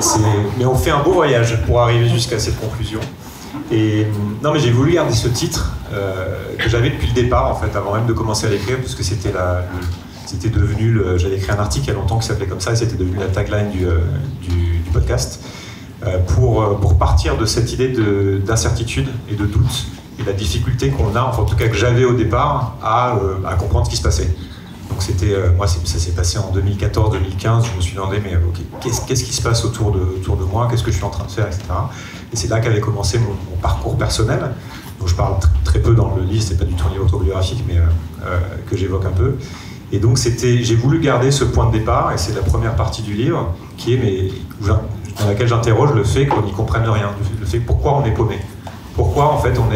Mais on fait un beau voyage pour arriver jusqu'à cette conclusion. Et non, mais j'ai voulu garder ce titre que j'avais depuis le départ, en fait, avant même de commencer à l'écrire, parce que c'était devenu, j'avais écrit un article il y a longtemps qui s'appelait comme ça, et c'était devenu la tagline du podcast, pour partir de cette idée d'incertitude et de doute, et la difficulté qu'on a, enfin, en tout cas que j'avais au départ, à comprendre ce qui se passait. Donc c'était, moi ça s'est passé en 2014-2015, je me suis demandé, mais okay, qu'est-ce qui se passe autour de moi, qu'est-ce que je suis en train de faire, etc. Et c'est là qu'avait commencé mon parcours personnel, dont je parle très peu dans le livre, c'est pas du tout un livre autobiographique, mais que j'évoque un peu. Et donc j'ai voulu garder ce point de départ, et c'est la première partie du livre, qui est, dans laquelle j'interroge le fait qu'on n'y comprenne rien, le fait pourquoi on est paumé. Pourquoi en fait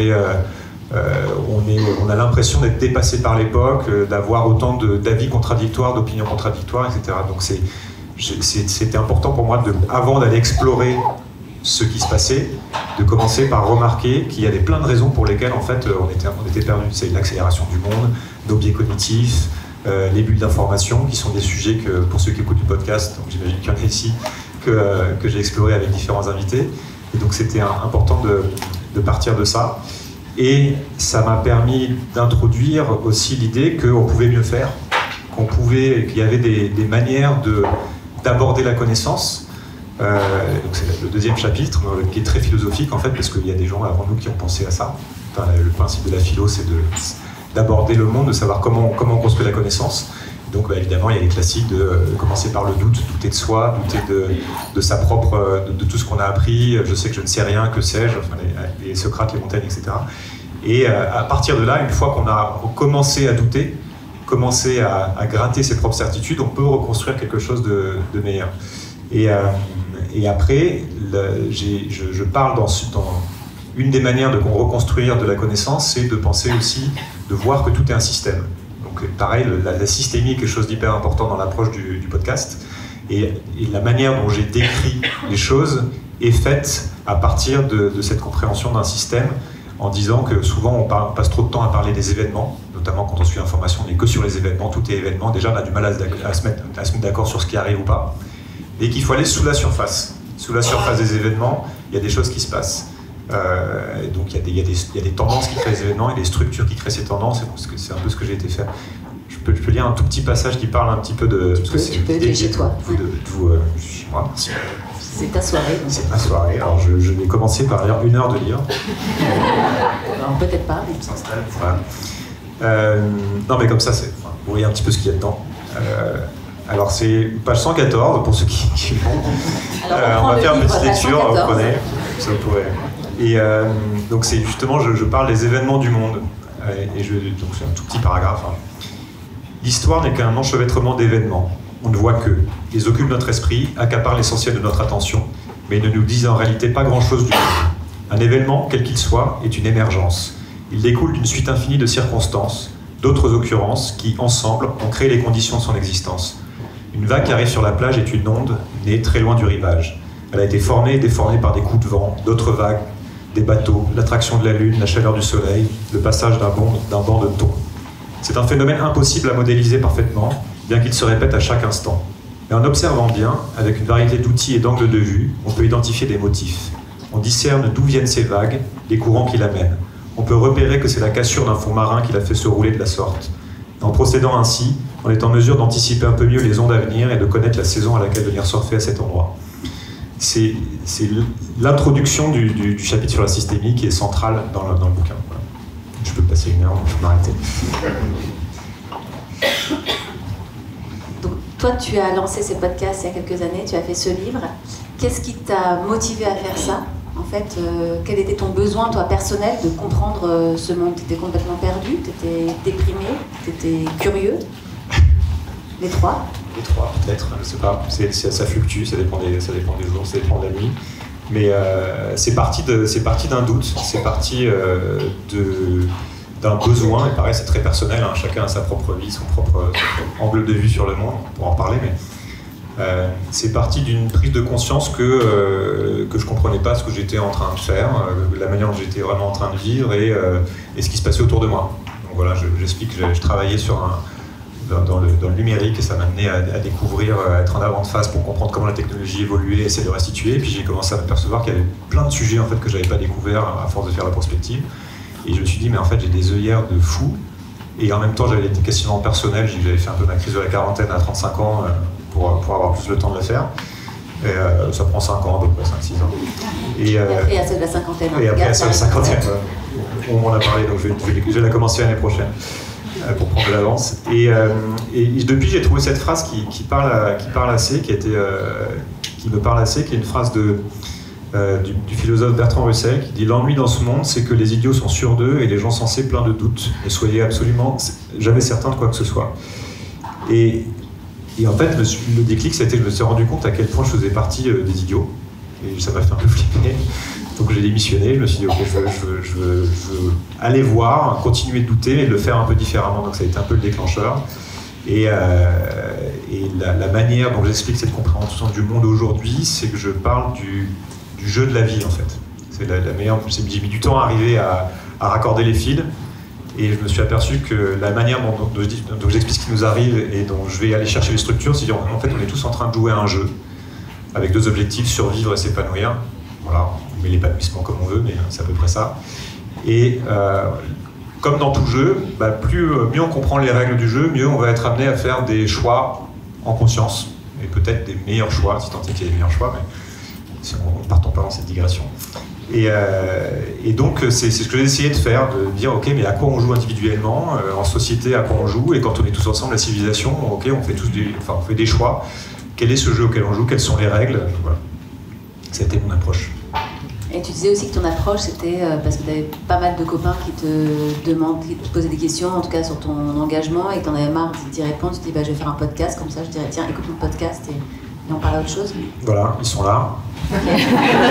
on a l'impression d'être dépassé par l'époque, d'avoir autant d'avis contradictoires, d'opinions contradictoires, etc. Donc c'était important pour moi, avant d'aller explorer ce qui se passait, de commencer par remarquer qu'il y avait plein de raisons pour lesquelles en fait on était perdu. C'est l'accélération du monde, nos biais cognitifs, les bulles d'information, qui sont des sujets que, pour ceux qui écoutent du podcast, donc j'imagine qu'il y en a ici, que j'ai exploré avec différents invités. Et donc c'était important de partir de ça. Et ça m'a permis d'introduire aussi l'idée qu'on pouvait mieux faire, qu'il y avait des manières d'aborder la connaissance. Donc c'est le deuxième chapitre, qui est très philosophique en fait, parce qu'il y a des gens avant nous qui ont pensé à ça. Enfin, le principe de la philo, c'est d'aborder le monde, de savoir comment on construit la connaissance. Donc évidemment, il y a les classiques de commencer par le doute, douter de soi, douter de sa propre, de tout ce qu'on a appris. Je sais que je ne sais rien, que sais-je, enfin, les Socrate, les Montaigne, etc. Et à partir de là, une fois qu'on a commencé à douter, commencé à gratter ses propres certitudes, on peut reconstruire quelque chose de meilleur. Et après, je parle dans une des manières de reconstruire de la connaissance, c'est de penser aussi, de voir que tout est un système. Donc pareil, la systémie est quelque chose d'hyper important dans l'approche du podcast. Et la manière dont j'ai décrit les choses est faite à partir de cette compréhension d'un système, en disant que souvent on passe trop de temps à parler des événements, notamment quand on suit l'information, on n'est que sur les événements, tout est événement. Déjà on a du mal à se mettre d'accord sur ce qui arrive ou pas. Et qu'il faut aller sous la surface. Sous la surface des événements, il y a des choses qui se passent. Donc il y a des tendances qui créent les événements et des structures qui créent ces tendances, et c'est un peu ce que j'ai été faire. Je peux lire un tout petit passage qui parle un petit peu de... Tu peux être chez toi. Je suis chez moi. C'est ta soirée. Donc. C'est ma soirée. Alors je vais commencer par lire 1 heure de livre. Alors peut-être pas. On s'installe. Voilà. Non mais comme ça, vous voyez un petit peu ce qu'il y a dedans. Alors c'est page 114 pour ceux qui vont. On va faire une petite lecture, vous prenez, ça vous pourrez. Et donc c'est justement, je parle des événements du monde. Donc c'est un tout petit paragraphe. Hein. L'histoire n'est qu'un enchevêtrement d'événements. On ne voit que. Ils occupent notre esprit, accaparent l'essentiel de notre attention, mais ils ne nous disent en réalité pas grand-chose du monde. Un événement, quel qu'il soit, est une émergence. Il découle d'une suite infinie de circonstances, d'autres occurrences qui, ensemble, ont créé les conditions de son existence. Une vague qui arrive sur la plage est une onde née très loin du rivage. Elle a été formée et déformée par des coups de vent, d'autres vagues, des bateaux, l'attraction de la lune, la chaleur du soleil, le passage d'un banc de thon. C'est un phénomène impossible à modéliser parfaitement, bien qu'il se répète à chaque instant. Mais en observant bien, avec une variété d'outils et d'angles de vue, on peut identifier des motifs. On discerne d'où viennent ces vagues, les courants qui l'amènent. On peut repérer que c'est la cassure d'un fond marin qui l'a fait se rouler de la sorte. En procédant ainsi, on est en mesure d'anticiper un peu mieux les ondes à venir et de connaître la saison à laquelle venir surfer à cet endroit. C'est l'introduction du chapitre sur la systémie qui est centrale dans le bouquin. Voilà. Je peux passer 1 heure, je peux m'arrêter. Donc toi, tu as lancé ces podcasts il y a quelques années, tu as fait ce livre. Qu'est-ce qui t'a motivé à faire ça ? En fait, quel était ton besoin, toi, personnel, de comprendre ce monde ? Tu étais complètement perdu, tu étais déprimé, tu étais curieux ? Les trois ? Les trois, peut-être, je ne sais pas. Ça fluctue, ça dépend des jours, ça dépend de la nuit. Mais c'est parti d'un doute, c'est parti d'un besoin, et pareil, c'est très personnel, hein, chacun a sa propre vie, son propre angle de vue sur le monde, on pourra en parler, mais c'est parti d'une prise de conscience que je comprenais pas ce que j'étais en train de faire, la manière dont j'étais vraiment en train de vivre et ce qui se passait autour de moi. Donc voilà, j'explique que je travaillais sur dans le numérique, et ça m'a amené à découvrir, à être en avant de face pour comprendre comment la technologie évoluait, essayer de restituer. Et puis j'ai commencé à m'apercevoir qu'il y avait plein de sujets en fait, que je n'avais pas découvert à force de faire la prospective. Et je me suis dit, mais en fait, j'ai des œillères de fou. Et en même temps, j'avais des questionnements personnels. J'avais fait un peu ma crise de la quarantaine à 35 ans pour avoir plus le temps de le faire. Et, ça prend 5 ans, à peu près 5-6 ans. Et après, il y a celle de la cinquantaine. Et après, il y a celle de la cinquantaine. On m'en a parlé, donc je vais la commencer l'année prochaine pour prendre de l'avance. Et depuis, j'ai trouvé cette phrase qui me parle assez, qui est une phrase du philosophe Bertrand Russell, qui dit « L'ennui dans ce monde, c'est que les idiots sont sûrs d'eux et les gens sensés pleins de doutes. Ne soyez absolument jamais certains de quoi que ce soit. » Et en fait, le déclic, c'était que je me suis rendu compte à quel point je faisais partie des idiots. Et ça m'a fait un peu flipper. Donc j'ai démissionné, je me suis dit, ok, je veux aller voir, continuer de douter et le faire un peu différemment. Donc ça a été un peu le déclencheur. Et la manière dont j'explique cette compréhension du monde aujourd'hui, c'est que je parle du jeu de la vie, en fait. C'est la meilleure. J'ai mis du temps à arriver à raccorder les fils. Et je me suis aperçu que la manière dont j'explique ce qui nous arrive et dont je vais aller chercher les structures, c'est en fait, on est tous en train de jouer à un jeu avec 2 objectifs, survivre et s'épanouir. Voilà, on met l'épanouissement comme on veut, mais c'est à peu près ça. Et comme dans tout jeu, mieux on comprend les règles du jeu, mieux on va être amené à faire des choix en conscience, et peut-être des meilleurs choix, si tant est qu'il y ait des meilleurs choix, mais si on partons pas dans cette digression. Et donc c'est ce que j'ai essayé de faire, de dire ok, mais à quoi on joue individuellement, en société à quoi on joue, et quand on est tous ensemble, la civilisation, ok, on fait des choix. Quel est ce jeu auquel on joue, quelles sont les règles, voilà. C'était mon approche. Et tu disais aussi que ton approche, c'était parce que tu avais pas mal de copains qui te posaient des questions, en tout cas sur ton engagement, et que tu en avais marre d'y répondre. Tu te dis, je vais faire un podcast, comme ça je dirais, tiens, écoute mon podcast et on parle à autre chose. Voilà, ils sont là. Okay.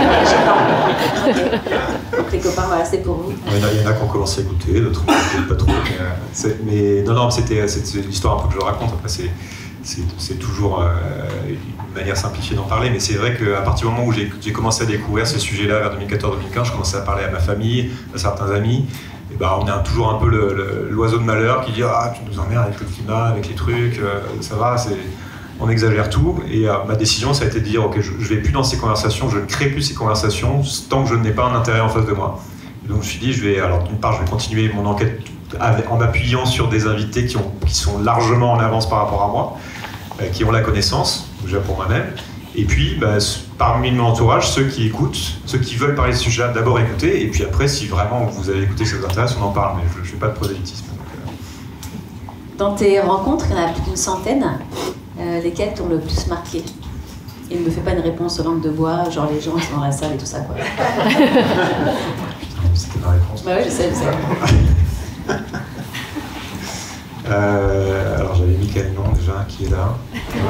Donc les copains, voilà, c'est pour vous. Il y en a qui ont commencé à écouter, d'autres pas trop. Mais non, c'était l'histoire un peu que je raconte. Après, c'est toujours une manière simplifiée d'en parler, mais c'est vrai qu'à partir du moment où j'ai commencé à découvrir ces sujets-là vers 2014-2015, je commençais à parler à ma famille, à certains amis, et on a toujours un peu l'oiseau de malheur qui dit « Ah, tu nous emmerdes avec le climat, avec les trucs, ça va, on exagère tout ». Et ma décision, ça a été de dire « Ok, je ne vais plus dans ces conversations, je ne crée plus ces conversations tant que je n'ai pas un intérêt en face de moi ». Et donc je me suis dit, d'une part, je vais continuer mon enquête en m'appuyant sur des invités qui sont largement en avance par rapport à moi, qui ont la connaissance, déjà pour moi-même, et puis parmi mon entourage, ceux qui écoutent, ceux qui veulent parler de ce sujet-là, d'abord écouter, et puis après, si vraiment vous avez écouté, ça vous intéresse, on en parle, mais je ne fais pas de prosélytisme. Dans tes rencontres, il y en a plus d'une centaine, lesquelles t'ont le plus marqué? Il ne me fait pas une réponse langue de bois, genre les gens qui sont dans la salle et tout ça, quoi. C'était ma réponse. Oui, je sais. Alors j'avais mis quel nom déjà, qui est là.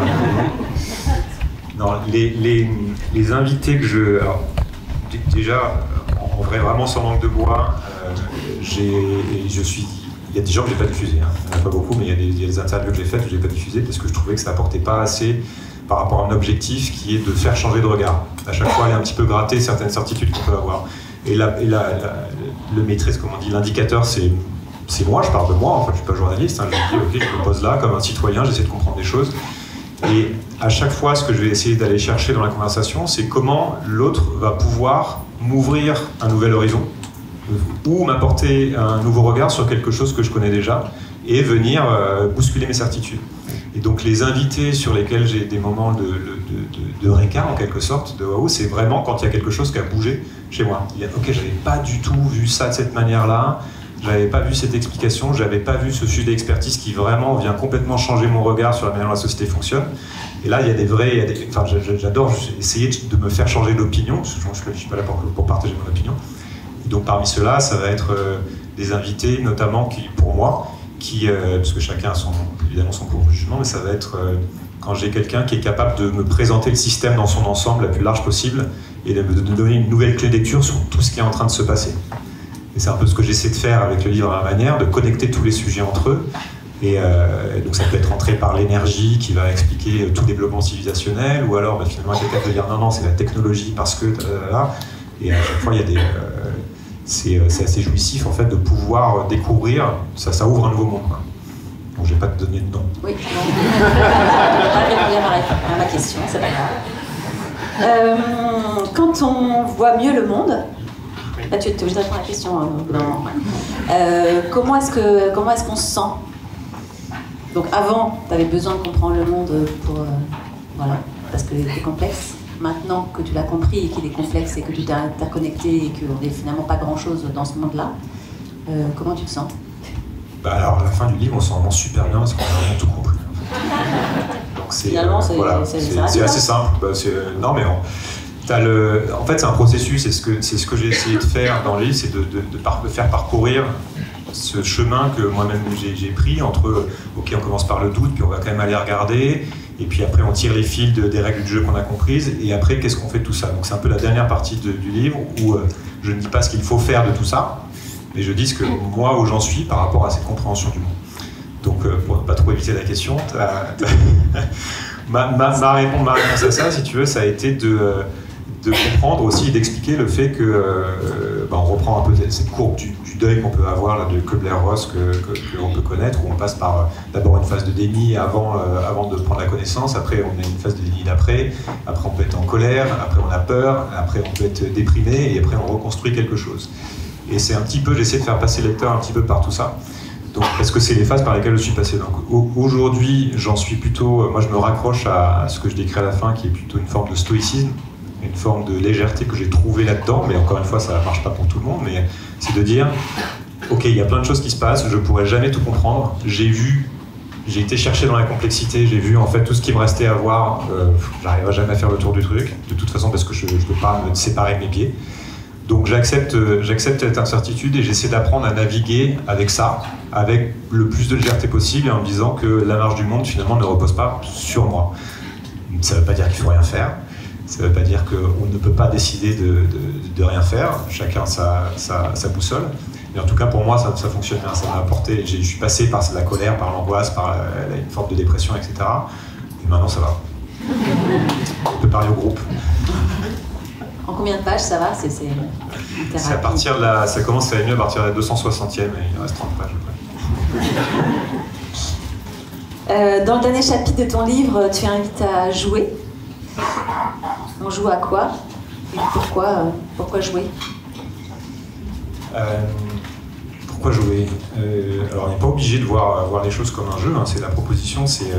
Non, les invités que je... Alors, déjà, en vrai, vraiment sans langue de bois, il y a des gens que j'ai pas diffusés, hein. Il n'y en a pas beaucoup, mais il y a des interviews que j'ai faites que j'ai pas diffusées parce que je trouvais que ça apportait pas assez par rapport à un objectif qui est de faire changer de regard. À chaque fois, aller un petit peu gratter certaines certitudes qu'on peut avoir. Et le maîtrise, comme on dit, l'indicateur, c'est moi, je parle de moi, en fait, je suis pas journaliste, hein, je dis ok, je me pose là comme un citoyen, j'essaie de comprendre des choses. Et à chaque fois, ce que je vais essayer d'aller chercher dans la conversation, c'est comment l'autre va pouvoir m'ouvrir un nouvel horizon ou m'apporter un nouveau regard sur quelque chose que je connais déjà et venir bousculer mes certitudes. Et donc les invités sur lesquels j'ai des moments de réca, en quelque sorte, de waouh, c'est vraiment quand il y a quelque chose qui a bougé chez moi. Ok, j'avais pas du tout vu ça de cette manière-là, j'avais pas vu cette explication, j'avais pas vu ce sujet d'expertise qui vraiment vient complètement changer mon regard sur la manière dont la société fonctionne. Et là, il y a des vrais... Enfin, j'adore essayer de me faire changer d'opinion, parce que je ne suis pas là pour partager mon opinion. Et donc parmi ceux-là, ça va être des invités, notamment pour moi, parce que chacun a évidemment son propre jugement, mais ça va être quand j'ai quelqu'un qui est capable de me présenter le système dans son ensemble la plus large possible et de me donner une nouvelle clé de lecture sur tout ce qui est en train de se passer. Et c'est un peu ce que j'essaie de faire avec le livre à ma manière, de connecter tous les sujets entre eux. Et donc ça peut être entré par l'énergie qui va expliquer tout développement civilisationnel, ou alors finalement quelqu'un peut dire non, c'est la technologie parce que... Et à chaque fois, il y a des... c'est assez jouissif en fait de pouvoir découvrir, ça ouvre un nouveau monde, quoi. Donc je ne vais pas te donner de nom. Oui, non. Je ne vais pas répondre à ma question, c'est pas grave. Quand on voit mieux le monde, là tu es obligé de répondre à la question. Comment est-ce qu'on se sent? Donc avant, tu avais besoin de comprendre le monde pour, voilà, parce qu'il était complexe. Maintenant que tu l'as compris et qu'il est complexe et que tu t'es interconnecté et qu'on n'est finalement pas grand-chose dans ce monde-là, comment tu te sens? Bah alors, à la fin du livre, on s'en rend super bien parce qu'on a vraiment tout compris. Donc finalement, c'est assez simple. Bah, non, mais en fait, c'est un processus. C'est ce que j'ai essayé de faire dans le livre, c'est de faire parcourir ce chemin que moi-même j'ai pris entre, ok, on commence par le doute, puis on va quand même aller regarder, et puis après on tire les fils des règles du jeu qu'on a comprises, et après qu'est-ce qu'on fait de tout ça. Donc c'est un peu la dernière partie du livre où je ne dis pas ce qu'il faut faire de tout ça, mais je dis ce que moi où j'en suis par rapport à cette compréhension du monde. Donc pour ne pas trop éviter la question, ma réponse à ça, si tu veux, ça a été de comprendre aussi, d'expliquer le fait que on reprend un peu cette courbe du deuil qu'on peut avoir là, de Kubler-Ross que l'on peut connaître, où on passe par d'abord une phase de déni avant de prendre la connaissance, après on a une phase de déni d'après, après on peut être en colère, après on a peur, après on peut être déprimé, et après on reconstruit quelque chose. Et c'est un petit peu, j'essaie de faire passer le lecteur un petit peu par tout ça. Donc, parce que c'est les phases par lesquelles je suis passé. Donc aujourd'hui, j'en suis plutôt, moi je me raccroche à ce que je décris à la fin, qui est plutôt une forme de stoïcisme, une forme de légèreté que j'ai trouvée là-dedans, mais encore une fois, ça ne marche pas pour tout le monde, mais c'est de dire, ok, il y a plein de choses qui se passent, je ne pourrais jamais tout comprendre, j'ai été chercher dans la complexité, j'ai vu en fait tout ce qui me restait à voir, j'arriverai jamais à faire le tour du truc, de toute façon parce que je ne peux pas me séparer de mes pieds. Donc j'accepte cette incertitude et j'essaie d'apprendre à naviguer avec ça, avec le plus de légèreté possible, et en me disant que la marche du monde finalement ne repose pas sur moi. Ça ne veut pas dire qu'il ne faut rien faire, ça ne veut pas dire qu'on ne peut pas décider de rien faire, chacun sa boussole. Mais en tout cas pour moi ça fonctionne bien, ça m'a apporté, je suis passé par la colère, par l'angoisse, par une forme de dépression, etc. Et maintenant ça va. On peut parler au groupe. En combien de pages ça va? C'est à partir de ça commence à aller mieux à partir de la 260e, et il reste 30 pages après. Dans le dernier chapitre de ton livre, tu invites à jouer. On joue à quoi? Et pourquoi jouer? Pourquoi jouer? Alors on n'est pas obligé de voir les choses comme un jeu, hein. C'est la proposition, c'est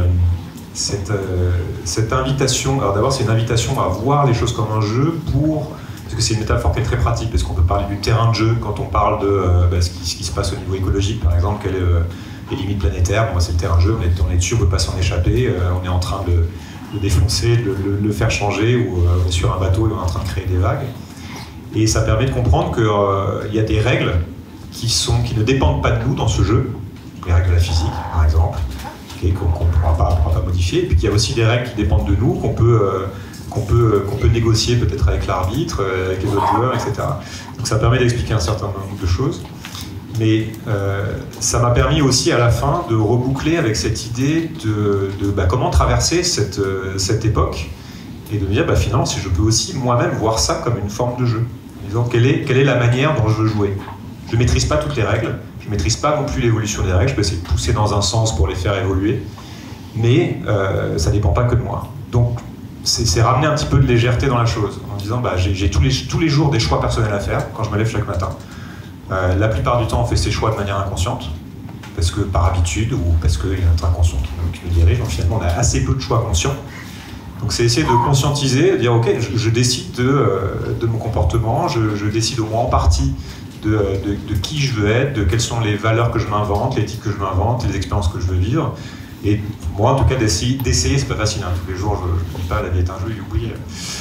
cette invitation. Alors d'abord c'est une invitation à voir les choses comme un jeu parce que c'est une métaphore qui est très pratique, parce qu'on peut parler du terrain de jeu quand on parle de ce qui se passe au niveau écologique, par exemple, quelles les limites planétaires. Moi c'est le terrain de jeu, on est dessus, on ne peut pas s'en échapper, on est en train de le défoncer, de le faire changer, ou on est sur un bateau et on est en train de créer des vagues. Et ça permet de comprendre qu'il y a des règles qui ne dépendent pas de nous dans ce jeu, les règles de la physique par exemple, qu'on ne pourra pas modifier, et puis qu'il y a aussi des règles qui dépendent de nous, qu'on peut négocier peut-être avec l'arbitre, avec les autres joueurs, etc. Donc ça permet d'expliquer un certain nombre de choses. Mais ça m'a permis aussi à la fin de reboucler avec cette idée de comment traverser cette époque, et de me dire finalement si je peux aussi moi-même voir ça comme une forme de jeu, en disant quelle est la manière dont je veux jouer. Je ne maîtrise pas toutes les règles, je ne maîtrise pas non plus l'évolution des règles, je peux essayer de pousser dans un sens pour les faire évoluer, mais ça ne dépend pas que de moi. Donc c'est ramener un petit peu de légèreté dans la chose, en disant j'ai tous les jours des choix personnels à faire quand je me lève chaque matin. La plupart du temps on fait ces choix de manière inconsciente, parce que par habitude ou parce qu'il y a notre inconscient qui nous dirige. Donc finalement on a assez peu de choix conscients. Donc c'est essayer de conscientiser, de dire ok, je décide de mon comportement, je décide au moins en partie de qui je veux être, de quelles sont les valeurs que je m'invente, l'éthique que je m'invente, les expériences que je veux vivre. Et moi en tout cas d'essayer, c'est pas facile, hein. Tous les jours je ne dis pas la vie est un jeu, oui.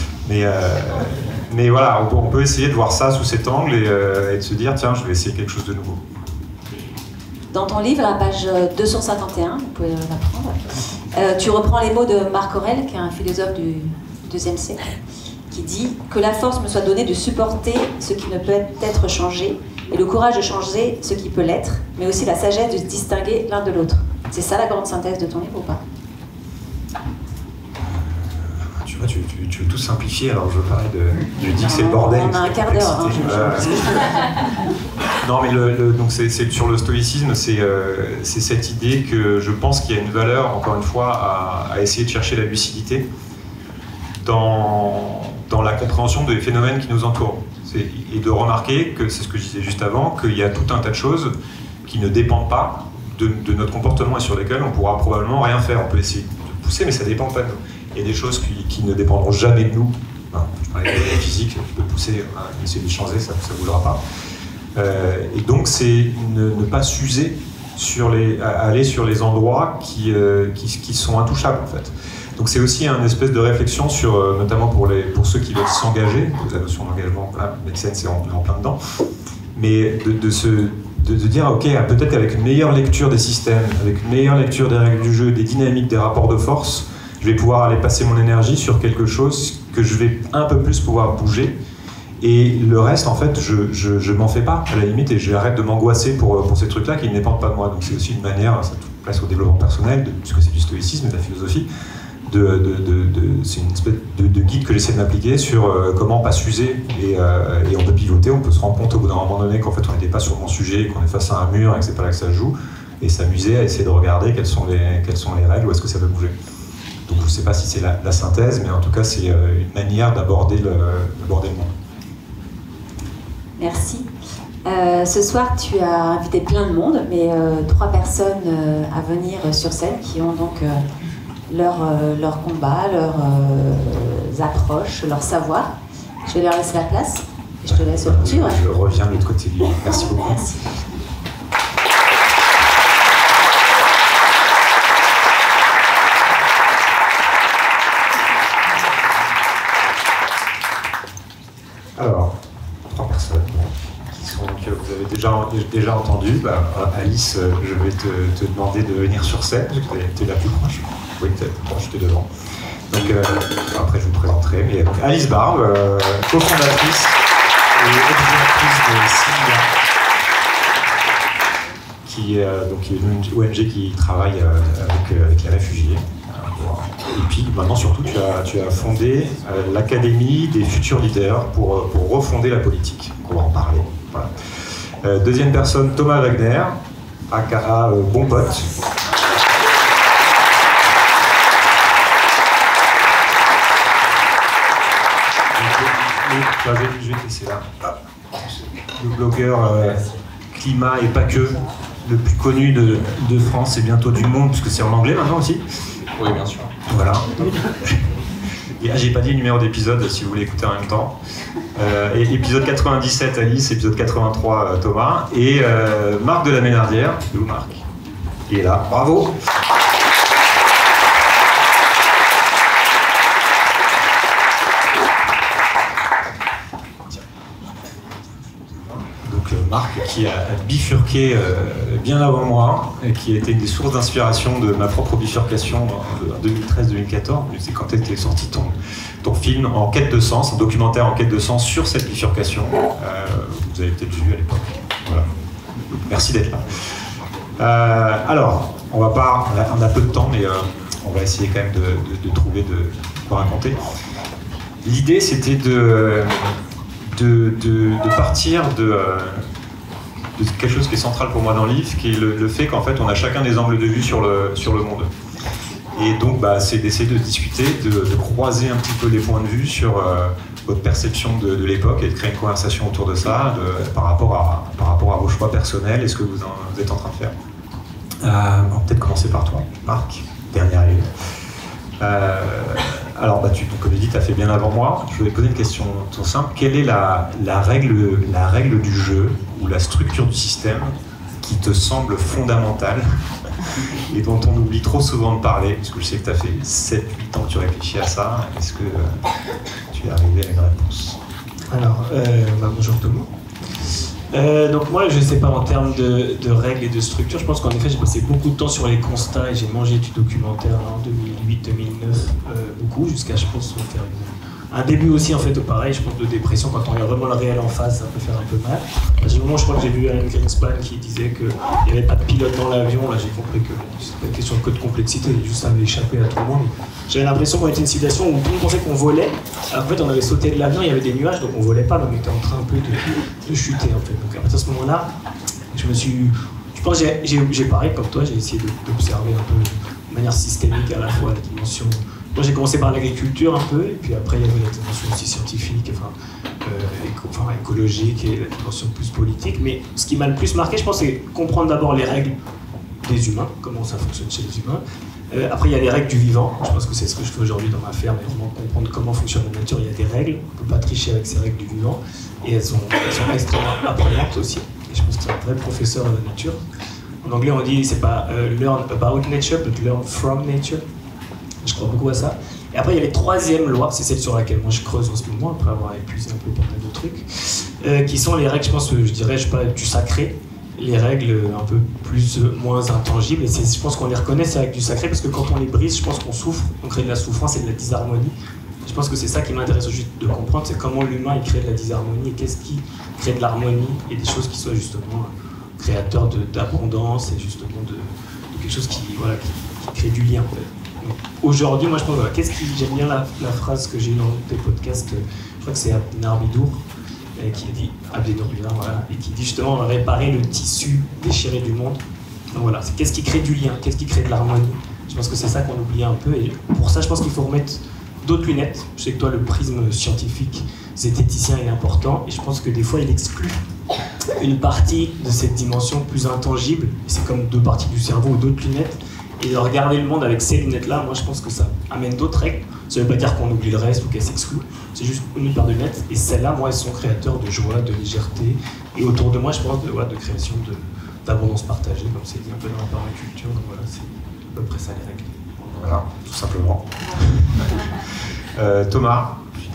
Mais voilà, on peut essayer de voir ça sous cet angle et de se dire tiens, je vais essayer quelque chose de nouveau. Dans ton livre, à la page 251, vous pouvez la prendre, tu reprends les mots de Marc Aurèle, qui est un philosophe du IIe siècle, qui dit « Que la force me soit donnée de supporter ce qui ne peut être changé, et le courage de changer ce qui peut l'être, mais aussi la sagesse de se distinguer l'un de l'autre. » C'est ça la grande synthèse de ton livre ou pas? Tu vois, tu veux tout simplifier, alors je veux parler de dire que c'est le bordel. On a un quart d'heure. Non, mais donc c'est sur le stoïcisme, c'est cette idée que je pense qu'il y a une valeur, encore une fois, à essayer de chercher la lucidité dans la compréhension des phénomènes qui nous entourent. Et de remarquer que, c'est ce que je disais juste avant, qu'il y a tout un tas de choses qui ne dépendent pas de notre comportement et sur lesquelles on pourra probablement rien faire. On peut essayer de pousser, mais ça ne dépend pas de nous. Il y a des choses qui ne dépendront jamais de nous. Enfin, je parlais de la physique, tu peux pousser, essayer de changer, ça ne bougera pas. Et donc c'est ne pas s'user à aller sur les endroits qui sont intouchables en fait. Donc c'est aussi une espèce de réflexion sur, notamment pour ceux qui veulent s'engager, la notion d'engagement, voilà, Make Sense est en plein dedans, mais de dire ok, peut-être avec une meilleure lecture des systèmes, avec une meilleure lecture des règles du jeu, des dynamiques, des rapports de force, je vais pouvoir aller passer mon énergie sur quelque chose que je vais un peu plus pouvoir bouger. Et le reste, en fait, je m'en fais pas, à la limite, et j'arrête de m'angoisser pour ces trucs-là qui ne dépendent pas de moi. Donc c'est aussi une manière, ça toute place au développement personnel, puisque c'est du stoïcisme et de la philosophie, c'est une espèce de guide que j'essaie de m'appliquer sur comment pas s'user. Et on peut pivoter, on peut se rendre compte au bout d'un moment donné qu'en fait on n'était pas sur mon sujet, qu'on est face à un mur et que c'est pas là que ça se joue, et s'amuser à essayer de regarder quelles sont les règles, où est-ce que ça peut bouger. Donc je ne sais pas si c'est la synthèse, mais en tout cas c'est une manière d'aborder le monde. Merci. Ce soir, tu as invité plein de monde, mais 3 personnes à venir sur scène qui ont donc leur combat, leurs approches, leur savoir. Je vais leur laisser la place. Je te laisse poursuivre. Je reviens de l'autre côté du monde. Merci beaucoup. Merci. Alors, 3 personnes que vous avez déjà entendues. Alice, je vais te demander de venir sur scène, parce que tu es la plus proche. Oui, tu es proche, tu es devant. Donc, après, je vous présenterai. Mais, donc, Alice Barbe, cofondatrice et directrice de Cilia, qui est une ONG qui travaille avec les réfugiés. Et puis maintenant surtout tu as fondé l'Académie des futurs leaders pour refonder la politique. On va en parler. Voilà. Deuxième personne, Thomas Wagner, aka Bon Pote. Je vais te laisser là. Le blogueur climat et pas que, le plus connu de France et bientôt du monde, puisque c'est en anglais maintenant aussi. Oui, bien sûr. Voilà. Et j'ai pas dit le numéro d'épisode si vous voulez écouter en même temps. Épisode 97 Alice, épisode 83 Thomas, et Marc de la Ménardière. Où Marc? Il est là. Bravo. Marc qui a bifurqué bien avant moi et qui a été une des sources d'inspiration de ma propre bifurcation en 2013-2014. C'est quand était sorti ton film En quête de sens, un documentaire en quête de sens sur cette bifurcation. Vous avez peut-être vu à l'époque. Voilà. Merci d'être là. Alors, on a peu de temps, mais on va essayer quand même de trouver de quoi raconter. L'idée, c'était de partir de quelque chose qui est central pour moi dans le livre, qui est le fait qu'en fait on a chacun des angles de vue sur le monde. Et donc c'est d'essayer de discuter, de croiser un petit peu les points de vue sur votre perception de l'époque et de créer une conversation autour de ça par rapport à vos choix personnels et ce que vous êtes en train de faire. On va peut-être commencer par toi, Marc, dernier arrivé. Alors, comme je dis, tu as fait bien avant moi. Je vais te poser une question tout simple. Quelle est la règle du jeu ou la structure du système qui te semble fondamentale et dont on oublie trop souvent de parler? Parce que je sais que tu as fait 7-8 ans que tu réfléchis à ça. Est-ce que tu es arrivé à une réponse? Alors, bonjour Thomas. Donc moi, je ne sais pas en termes de règles et de structure. Je pense qu'en effet, j'ai passé beaucoup de temps sur les constats et j'ai mangé du documentaire en 2008-2009, beaucoup, jusqu'à, je pense, faire un début aussi en fait pareil, je pense, de dépression. Quand on a vraiment le réel en face, ça peut faire un peu mal. À ce moment, je crois que j'ai vu Alan Greenspan qui disait qu'il n'y avait pas de pilote dans l'avion. Là, j'ai compris que c'est pas une question de complexité, juste ça avait échappé à tout le monde. J'avais l'impression qu'on était une situation où tout le monde pensait qu'on volait. Alors, en fait, on avait sauté de l'avion, il y avait des nuages, donc on volait pas, mais on était en train un peu de chuter en fait. Donc à partir de ce moment-là, je pense que j'ai pareil comme toi, j'ai essayé d'observer un peu de manière systémique à la fois la dimension. Moi j'ai commencé par l'agriculture un peu, et puis après il y avait la dimension aussi scientifique, écologique et la dimension plus politique. Mais ce qui m'a le plus marqué, je pense, c'est comprendre d'abord les règles des humains, comment ça fonctionne chez les humains. Après il y a les règles du vivant, je pense que c'est ce que je fais aujourd'hui dans ma ferme, et vraiment comprendre comment fonctionne la nature. Il y a des règles, on ne peut pas tricher avec ces règles du vivant, et elles sont extrêmement apprenantes aussi. Et je pense que c'est un vrai professeur de la nature. En anglais, on dit c'est pas learn about nature, but learn from nature. Je crois beaucoup à ça. Et après, il y a les troisième lois, c'est celle sur laquelle moi je creuse en ce moment, après avoir épuisé un peu pas mal de trucs, qui sont les règles, je pense, je dirais, du sacré, les règles un peu moins intangibles. Et je pense qu'on les reconnaît, ces règles du sacré, parce que quand on les brise, je pense qu'on souffre, on crée de la souffrance et de la disharmonie. Je pense que c'est ça qui m'intéresse juste de comprendre, c'est comment l'humain il crée de la disharmonie et qu'est-ce qui crée de l'harmonie et des choses qui soient justement créateurs d'abondance et justement de quelque chose qui crée du lien en fait. Aujourd'hui, moi je pense, j'aime bien la phrase que j'ai eue dans tes podcasts, je crois que c'est Abdenour Bidour, qui dit, et qui dit justement réparer le tissu déchiré du monde. Donc voilà, c'est qu'est-ce qui crée du lien, qu'est-ce qui crée de l'harmonie. Je pense que c'est ça qu'on oublie un peu, et pour ça je pense qu'il faut remettre d'autres lunettes. Je sais que toi, le prisme scientifique, zététicien est important, et je pense que des fois il exclut une partie de cette dimension plus intangible, et c'est comme deux parties du cerveau ou d'autres lunettes. Et de regarder le monde avec ces lunettes-là, moi je pense que ça amène d'autres règles. Ça ne veut pas dire qu'on oublie le reste ou qu'elle s'exclut, c'est juste une paire de lunettes. Et celles-là, moi, elles sont créateurs de joie, de légèreté. Et autour de moi, je pense de création d'abondance partagée, comme c'est dit un peu dans la permaculture. Donc voilà, c'est à peu près ça les règles. Voilà, tout simplement. Thomas,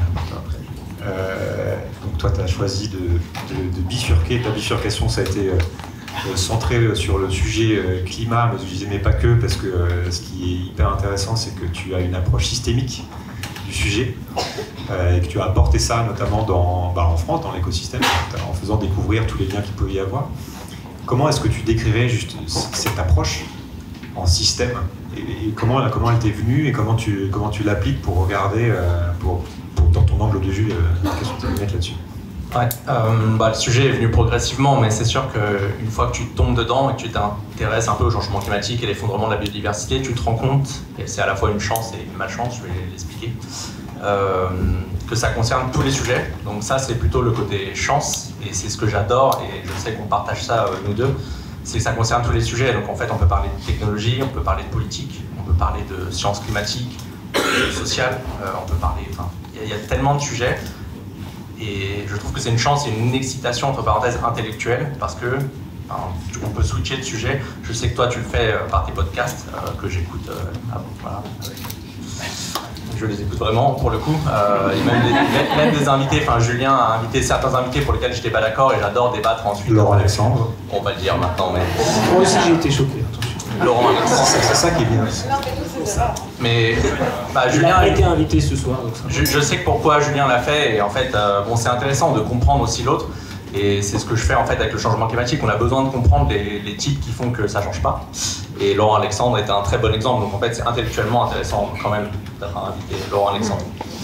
donc toi, tu as choisi de bifurquer. Ta bifurcation, ça a été centré sur le sujet climat, mais je disais mais pas que, parce que ce qui est hyper intéressant, c'est que tu as une approche systémique du sujet et que tu as apporté ça notamment en France, dans l'écosystème, en faisant découvrir tous les liens qu'il pouvait y avoir. Comment est-ce que tu décrirais juste cette approche en système et comment elle t'est venue et comment tu l'appliques pour regarder dans ton angle de vue qu'est-ce que tu veux mettre là-dessus? Ouais, le sujet est venu progressivement, mais c'est sûr qu'une fois que tu tombes dedans et que tu t'intéresses un peu au changement climatique et l'effondrement de la biodiversité, tu te rends compte, et c'est à la fois une chance et une malchance, je vais l'expliquer, que ça concerne tous les sujets. Donc ça, c'est plutôt le côté chance, et c'est ce que j'adore, et je sais qu'on partage ça nous deux, c'est que ça concerne tous les sujets. Donc en fait, on peut parler de technologie, on peut parler de politique, on peut parler de sciences climatiques, sociales, on peut parler... Enfin, il y a tellement de sujets. Et je trouve que c'est une chance et une excitation, entre parenthèses, intellectuelle, parce que on peut switcher de sujet. Je sais que toi, tu le fais par tes podcasts, que j'écoute. Voilà, je les écoute vraiment, pour le coup. Et même des invités, Julien a invité certains invités pour lesquels je n'étais pas d'accord, et j'adore débattre ensuite. Laurent Alexandre. On va le dire maintenant, mais... Moi aussi, j'ai été choqué, attention. Laurent Alexandre. C'est ça qui est bien. Mais Julien a été invité ce soir. Donc ça... je sais que pourquoi Julien l'a fait, et en fait, c'est intéressant de comprendre aussi l'autre, et c'est ce que je fais en fait avec le changement climatique. On a besoin de comprendre les types qui font que ça change pas. Et Laurent Alexandre est un très bon exemple. Donc en fait, c'est intellectuellement intéressant quand même d'avoir invité Laurent Alexandre.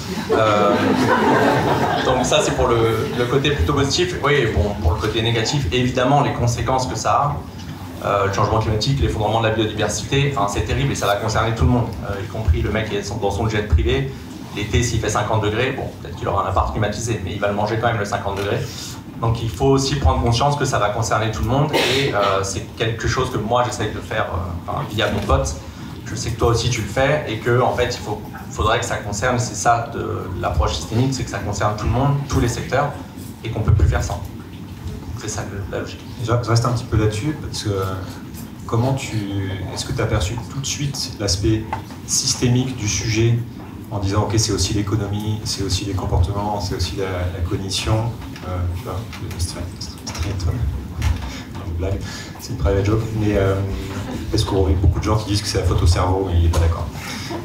Donc ça, c'est pour le côté plutôt positif. Oui, bon, pour le côté négatif, évidemment, les conséquences que ça a. Le changement climatique, l'effondrement de la biodiversité, c'est terrible et ça va concerner tout le monde, y compris le mec qui est dans son jet privé. L'été, s'il fait 50 degrés, bon, peut-être qu'il aura un appart climatisé, mais il va le manger quand même le 50 degrés. Donc il faut aussi prendre conscience que ça va concerner tout le monde, et c'est quelque chose que moi j'essaye de faire via mon pote. Je sais que toi aussi tu le fais, et que en fait il faudrait que ça concerne, c'est ça de l'approche systémique, c'est que ça concerne tout le monde, tous les secteurs, et qu'on peut plus faire sans. C'est ça la logique. Je reste un petit peu là-dessus, parce que est-ce que tu as perçu tout de suite l'aspect systémique du sujet en disant ok, c'est aussi l'économie, c'est aussi les comportements, c'est aussi la cognition, tu vois, une blague, c'est une private joke, mais parce qu'on a beaucoup de gens qui disent que c'est la faute au cerveau, mais il n'est pas d'accord.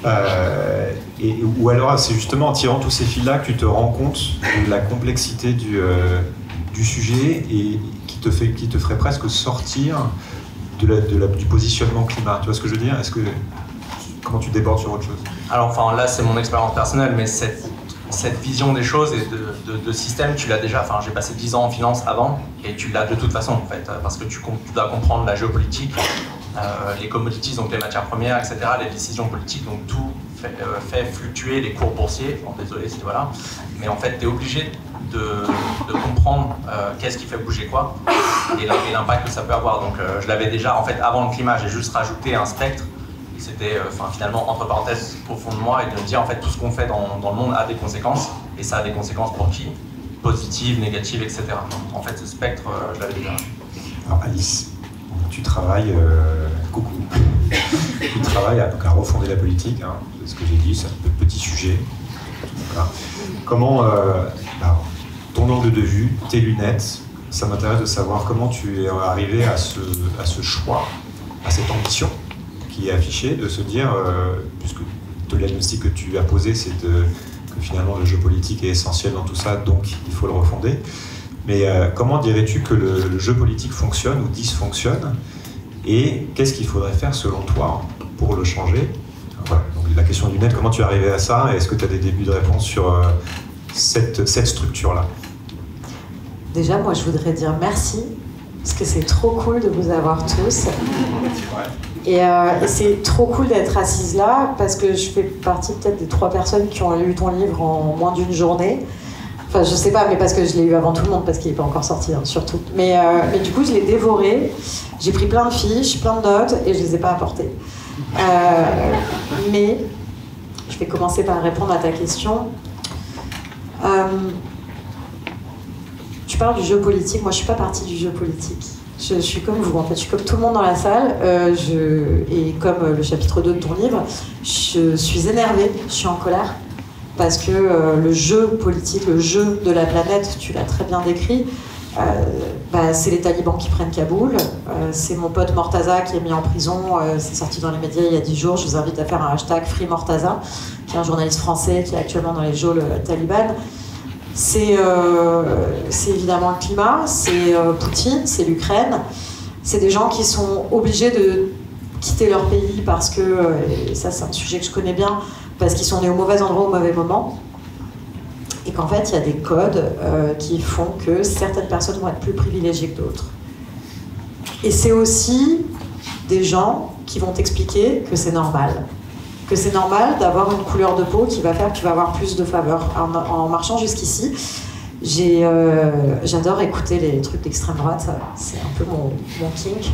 Ou alors c'est justement en tirant tous ces fils-là que tu te rends compte de la complexité du sujet et qui te ferait presque sortir du positionnement climat. Tu vois ce que je veux dire? Comment tu débordes sur autre chose? Alors enfin là c'est mon expérience personnelle, mais cette vision des choses et de système, tu l'as déjà, enfin j'ai passé 10 ans en finance avant, et tu l'as de toute façon en fait, parce que tu dois comprendre la géopolitique, les commodities, donc les matières premières, etc., les décisions politiques, donc tout fait fluctuer les cours boursiers, bon, désolé, voilà, mais en fait tu es obligé de comprendre qu'est-ce qui fait bouger quoi, et l'impact que ça peut avoir, donc je l'avais déjà, en fait avant le climat, j'ai juste rajouté un spectre. C'était finalement entre parenthèses au fond de moi, et de me dire en fait tout ce qu'on fait dans le monde a des conséquences, et ça a des conséquences pour qui? Positives, négatives, etc. Donc, en fait ce spectre, je l'avais déjà. Alors Alice, tu travailles, coucou, tu travailles à refonder la politique, hein, c'est ce que j'ai dit, c'est un petit sujet. Voilà. Comment, ton angle de vue, tes lunettes, ça m'intéresse de savoir comment tu es arrivé à ce choix, à cette ambition qui est affiché, de se dire, puisque le diagnostic que tu as posé, c'est que finalement le jeu politique est essentiel dans tout ça, donc il faut le refonder. Mais comment dirais-tu que le jeu politique fonctionne ou dysfonctionne, et qu'est-ce qu'il faudrait faire selon toi pour le changer? Voilà. Donc la question du net, comment tu es arrivé à ça, et est-ce que tu as des débuts de réponse sur cette structure-là? Déjà, moi je voudrais dire merci, parce que c'est trop cool de vous avoir tous. Et c'est trop cool d'être assise là, parce que je fais partie peut-être des 3 personnes qui ont lu ton livre en moins d'une journée. Enfin, je sais pas, mais parce que je l'ai eu avant tout le monde, parce qu'il n'est pas encore sorti, hein, surtout. Mais du coup, je l'ai dévoré. J'ai pris plein de fiches, plein de notes, et je les ai pas apportées. Mais je vais commencer par répondre à ta question. Tu parles du jeu politique. Moi, je suis pas partie du jeu politique. Je suis comme vous, en fait, je suis comme tout le monde dans la salle, et comme le chapitre 2 de ton livre, je suis énervée, je suis en colère, parce que le jeu politique, le jeu de la planète, tu l'as très bien décrit, c'est les talibans qui prennent Kaboul, c'est mon pote Mortaza qui est mis en prison, c'est sorti dans les médias il y a 10 jours, je vous invite à faire un hashtag Free Mortaza, qui est un journaliste français qui est actuellement dans les geôles talibanes. C'est évidemment le climat, c'est Poutine, c'est l'Ukraine. C'est des gens qui sont obligés de quitter leur pays parce que, et ça c'est un sujet que je connais bien, parce qu'ils sont nés au mauvais endroit au mauvais moment. Et qu'en fait, il y a des codes qui font que certaines personnes vont être plus privilégiées que d'autres. Et c'est aussi des gens qui vont t'expliquer que c'est normal. Que c'est normal d'avoir une couleur de peau qui va faire que tu vas avoir plus de faveur. En marchant jusqu'ici, j'adore écouter les trucs d'extrême droite, c'est un peu mon kink.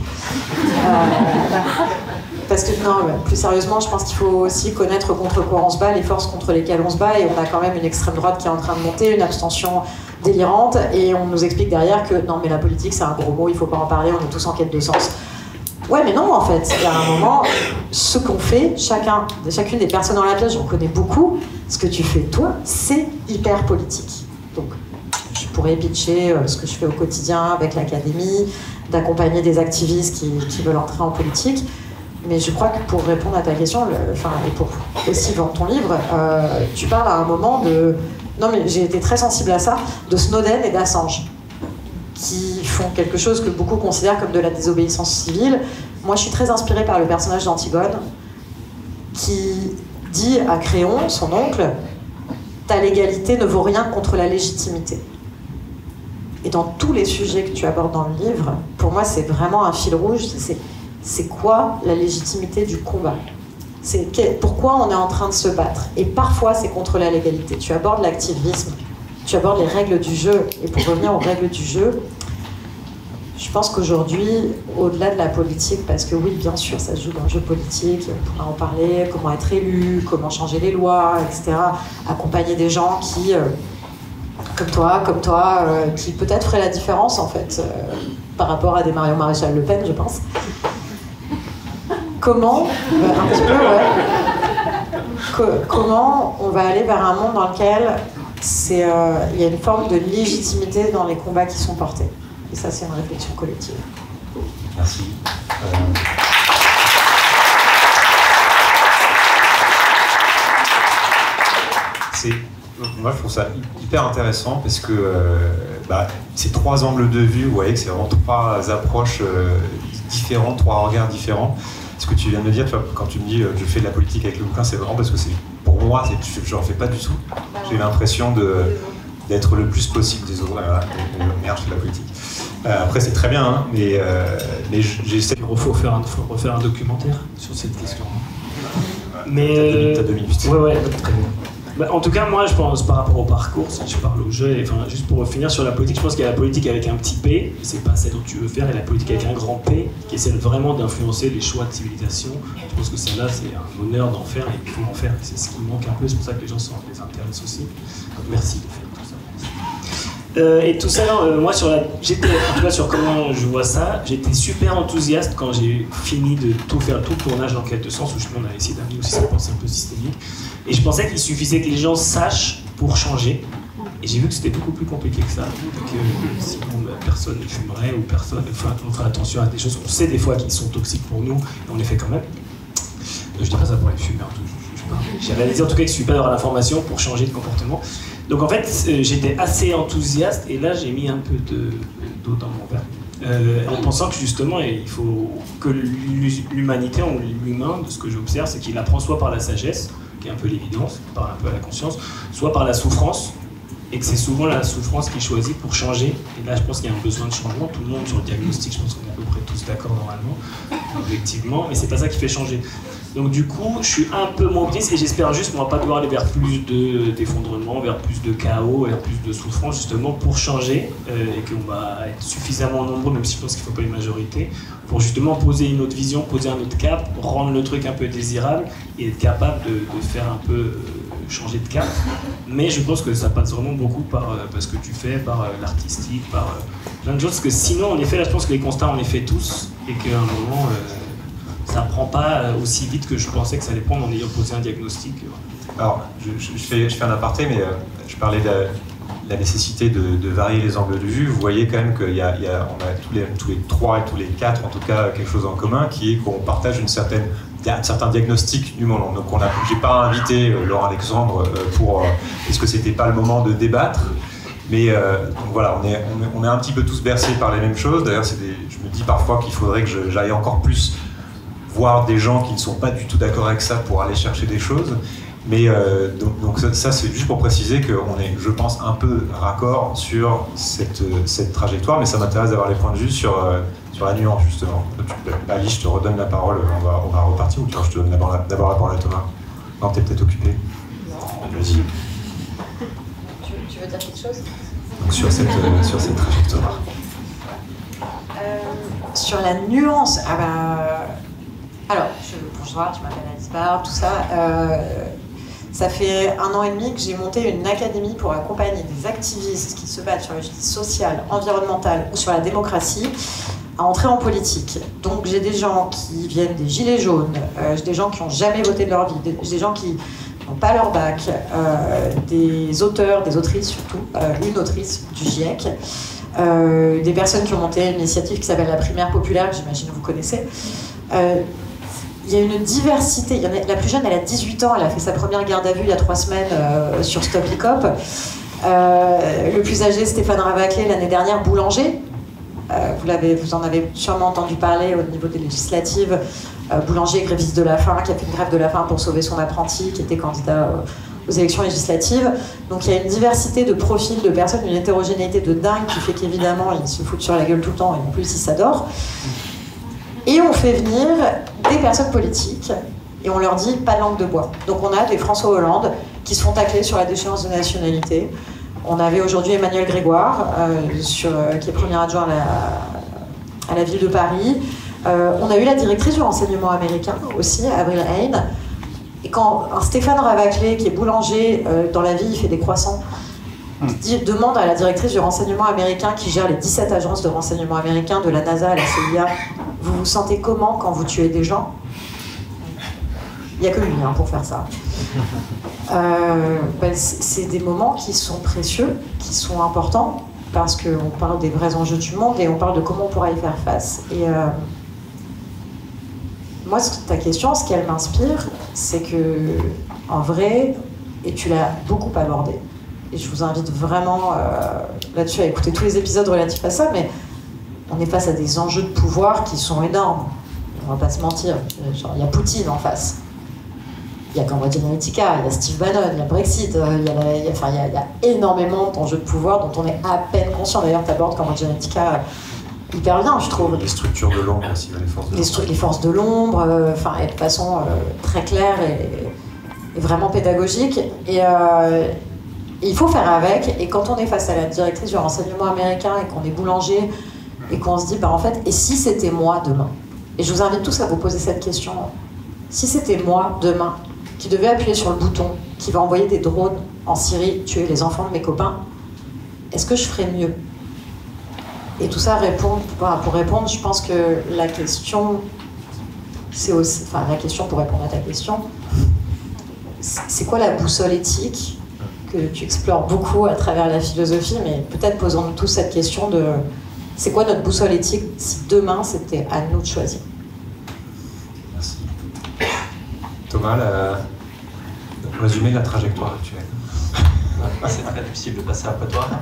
Parce que, non, plus sérieusement, je pense qu'il faut aussi connaître contre quoi on se bat, les forces contre lesquelles on se bat, et on a quand même une extrême droite qui est en train de monter, une abstention délirante, et on nous explique derrière que non, mais la politique c'est un gros mot, il faut pas en parler, on est tous en quête de sens. Ouais, mais non, en fait, il y a un moment, ce qu'on fait, chacune des personnes dans la pièce, j'en connais beaucoup, ce que tu fais toi, c'est hyper politique. Donc, je pourrais pitcher ce que je fais au quotidien avec l'académie, d'accompagner des activistes qui veulent entrer en politique, mais je crois que pour répondre à ta question, et pour aussi vendre ton livre, tu parles à un moment de... Non, mais j'ai été très sensible à ça, de Snowden et d'Assange, qui font quelque chose que beaucoup considèrent comme de la désobéissance civile. Moi, je suis très inspirée par le personnage d'Antigone, qui dit à Créon, son oncle, « Ta légalité ne vaut rien contre la légitimité ». Et dans tous les sujets que tu abordes dans le livre, pour moi, c'est vraiment un fil rouge. C'est quoi la légitimité du combat? Pourquoi on est en train de se battre? Et parfois, c'est contre la légalité. Tu abordes l'activisme, tu abordes les règles du jeu. Et pour revenir aux règles du jeu, je pense qu'aujourd'hui, au-delà de la politique, parce que oui, bien sûr, ça se joue dans le jeu politique, on pourra en parler, comment être élu, comment changer les lois, etc. Accompagner des gens qui, comme toi, qui peut-être feraient la différence, en fait, par rapport à des Marion Maréchal Le Pen, je pense. Comment, un petit peu, ouais, comment on va aller vers un monde dans lequel il y a une forme de légitimité dans les combats qui sont portés. Et ça, c'est une réflexion collective. Merci. moi je trouve ça hyper intéressant parce que c'est 3 angles de vue, vous voyez que c'est vraiment 3 approches différentes, 3 regards différents. Ce que tu viens de me dire, tu vois, quand tu me dis je fais de la politique avec le bouquin, c'est vraiment parce que pour moi, je n'en fais pas du tout. J'ai l'impression d'être le plus possible des autres. Voilà, merde, je fais de la politique. Après, c'est très bien, hein, mais j'essaie. Il faut refaire un documentaire sur cette question. Mais t'as 2 minutes. Ouais, très bien. En tout cas, moi, je pense par rapport au parcours, si je parle au jeu, juste pour finir sur la politique, je pense qu'il y a la politique avec un petit P, c'est pas celle dont tu veux faire, et la politique avec un grand P, qui est celle vraiment d'influencer les choix de civilisation. Je pense que celle-là, c'est un honneur d'en faire, et il faut en faire. C'est ce qui manque un peu, c'est pour ça que les gens les intéressent aussi. Donc merci de faire tout ça. Et tout ça, moi, en tout cas sur comment je vois ça, j'étais super enthousiaste quand j'ai fini de tout faire, tout le tournage d'Enquête de Sens, où justement on a essayé d'amener aussi cette pensée un peu systémique. Et je pensais qu'il suffisait que les gens sachent pour changer. Et j'ai vu que c'était beaucoup plus compliqué que ça. Que sinon, personne ne fumerait ou personne. Enfin, on ferait attention à des choses qu'on sait des fois qui sont toxiques pour nous, et on les fait quand même. Je dis pas ça pour les fumeurs. J'ai réalisé en tout cas qu'il suffit d'avoir l'information pour changer de comportement. Donc en fait, j'étais assez enthousiaste, et là j'ai mis un peu d'eau dans mon verre. En pensant que justement, il faut que l'humanité, ou l'humain, de ce que j'observe, c'est qu'il apprend soit par la sagesse, qui est un peu l'évidence, qui parle un peu à la conscience, soit par la souffrance, et que c'est souvent la souffrance qui choisit pour changer. Et là, je pense qu'il y a un besoin de changement. Tout le monde sur le diagnostic, je pense qu'on est à peu près tous d'accord normalement, objectivement, mais c'est pas ça qui fait changer. Donc du coup, je suis un peu moins optimiste, et j'espère juste qu'on va pas devoir aller vers plus d'effondrement, vers plus de chaos, vers plus de souffrance, justement pour changer, et qu'on va être suffisamment nombreux, même si je pense qu'il ne faut pas une majorité, pour justement poser une autre vision, poser un autre cap, rendre le truc un peu désirable, et être capable de faire un peu changer de cap. Mais je pense que ça passe vraiment beaucoup par ce que tu fais, par l'artistique, par plein de choses, parce que sinon, en effet, là je pense que les constats on les fait tous, et qu'à un moment... ça ne prend pas aussi vite que je pensais que ça allait prendre en ayant posé un diagnostic. Alors, je fais un aparté, mais je parlais de la nécessité de varier les angles de vue. Vous voyez quand même qu'on a tous les 3 et tous les 4, en tout cas, quelque chose en commun, qui est qu'on partage un certain diagnostic du monde. Donc, j'ai pas invité Laurent Alexandre pour... est-ce que c'était pas le moment de débattre? Mais donc voilà, on est un petit peu tous bercés par les mêmes choses. D'ailleurs, je me dis parfois qu'il faudrait que j'aille encore plus voir des gens qui ne sont pas du tout d'accord avec ça pour aller chercher des choses. Mais donc ça c'est juste pour préciser qu'on est, je pense, un peu raccord sur cette trajectoire, mais ça m'intéresse d'avoir les points de vue sur la nuance, justement. Ali, je te redonne la parole, on va repartir, ou tu vois, je te donne d'abord la parole à Thomas. Non, t'es peut-être occupé. Vas-y. Tu veux dire quelque chose? Donc, sur cette trajectoire. Sur la nuance, alors, bonjour, tu m'appelles Alice Barbe, tout ça. Ça fait 1 an et demi que j'ai monté une académie pour accompagner des activistes qui se battent sur la justice sociale, environnementale ou sur la démocratie à entrer en politique. Donc j'ai des gens qui viennent des gilets jaunes, j'ai des gens qui n'ont jamais voté de leur vie, j'ai des gens qui n'ont pas leur bac, des auteurs, des autrices surtout, une autrice du GIEC, des personnes qui ont monté une initiative qui s'appelle la Primaire Populaire, que j'imagine vous connaissez. Il y a une diversité. La plus jeune, elle a 18 ans, elle a fait sa première garde à vue il y a 3 semaines sur Stop Hip-Hop. Le plus âgé, Stéphane Ravaclé, l'année dernière, boulanger. Vous en avez sûrement entendu parler au niveau des législatives. Boulanger, gréviste de la faim, qui a fait une grève de la faim pour sauver son apprenti, qui était candidat aux élections législatives. Donc il y a une diversité de profils de personnes, une hétérogénéité de dingue qui fait qu'évidemment, ils se foutent sur la gueule tout le temps et en plus, ils s'adorent. Et on fait venir des personnes politiques et on leur dit pas de langue de bois. Donc on a des François Hollande qui se font tacler sur la déchéance de nationalité. On avait aujourd'hui Emmanuel Grégoire, qui est premier adjoint à la ville de Paris. On a eu la directrice du renseignement américain aussi, Avril Haines. Et quand un Stéphane Ravaclé, qui est boulanger dans la vie, il fait des croissants, demande à la directrice du renseignement américain qui gère les 17 agences de renseignement américain, de la NASA à la CIA, vous vous sentez comment quand vous tuez des gens? Il n'y a que lui pour faire ça. C'est des moments qui sont précieux, qui sont importants, parce qu'on parle des vrais enjeux du monde et on parle de comment on pourra y faire face. Et moi, ta question, ce qu'elle m'inspire, c'est que, en vrai, et tu l'as beaucoup abordé. Et je vous invite vraiment là-dessus à écouter tous les épisodes relatifs à ça, mais on est face à des enjeux de pouvoir qui sont énormes. On va pas se mentir. Genre, il y a Poutine en face. Il y a Cambridge Analytica, il y a Steve Bannon, il y a Brexit, il y a énormément d'enjeux de pouvoir dont on est à peine conscient. D'ailleurs, tu abordes Cambridge Analytica hyper bien, je trouve. Les structures de l'ombre aussi, les forces de l'ombre, et de façon très claire et vraiment pédagogique. Et il faut faire avec. Et quand on est face à la directrice du renseignement américain et qu'on est boulanger et qu'on se dit, en fait, et si c'était moi demain? Et je vous invite tous à vous poser cette question. Si c'était moi demain qui devais appuyer sur le bouton qui va envoyer des drones en Syrie tuer les enfants de mes copains, est-ce que je ferais mieux? Et tout ça pour répondre, je pense que la question, c'est aussi, la question pour répondre à ta question, c'est quoi la boussole éthique que tu explores beaucoup à travers la philosophie, mais peut-être posons-nous tous cette question de c'est quoi notre boussole éthique si demain c'était à nous de choisir? Merci. Thomas, résumer la trajectoire actuelle. C'est très difficile de passer après toi.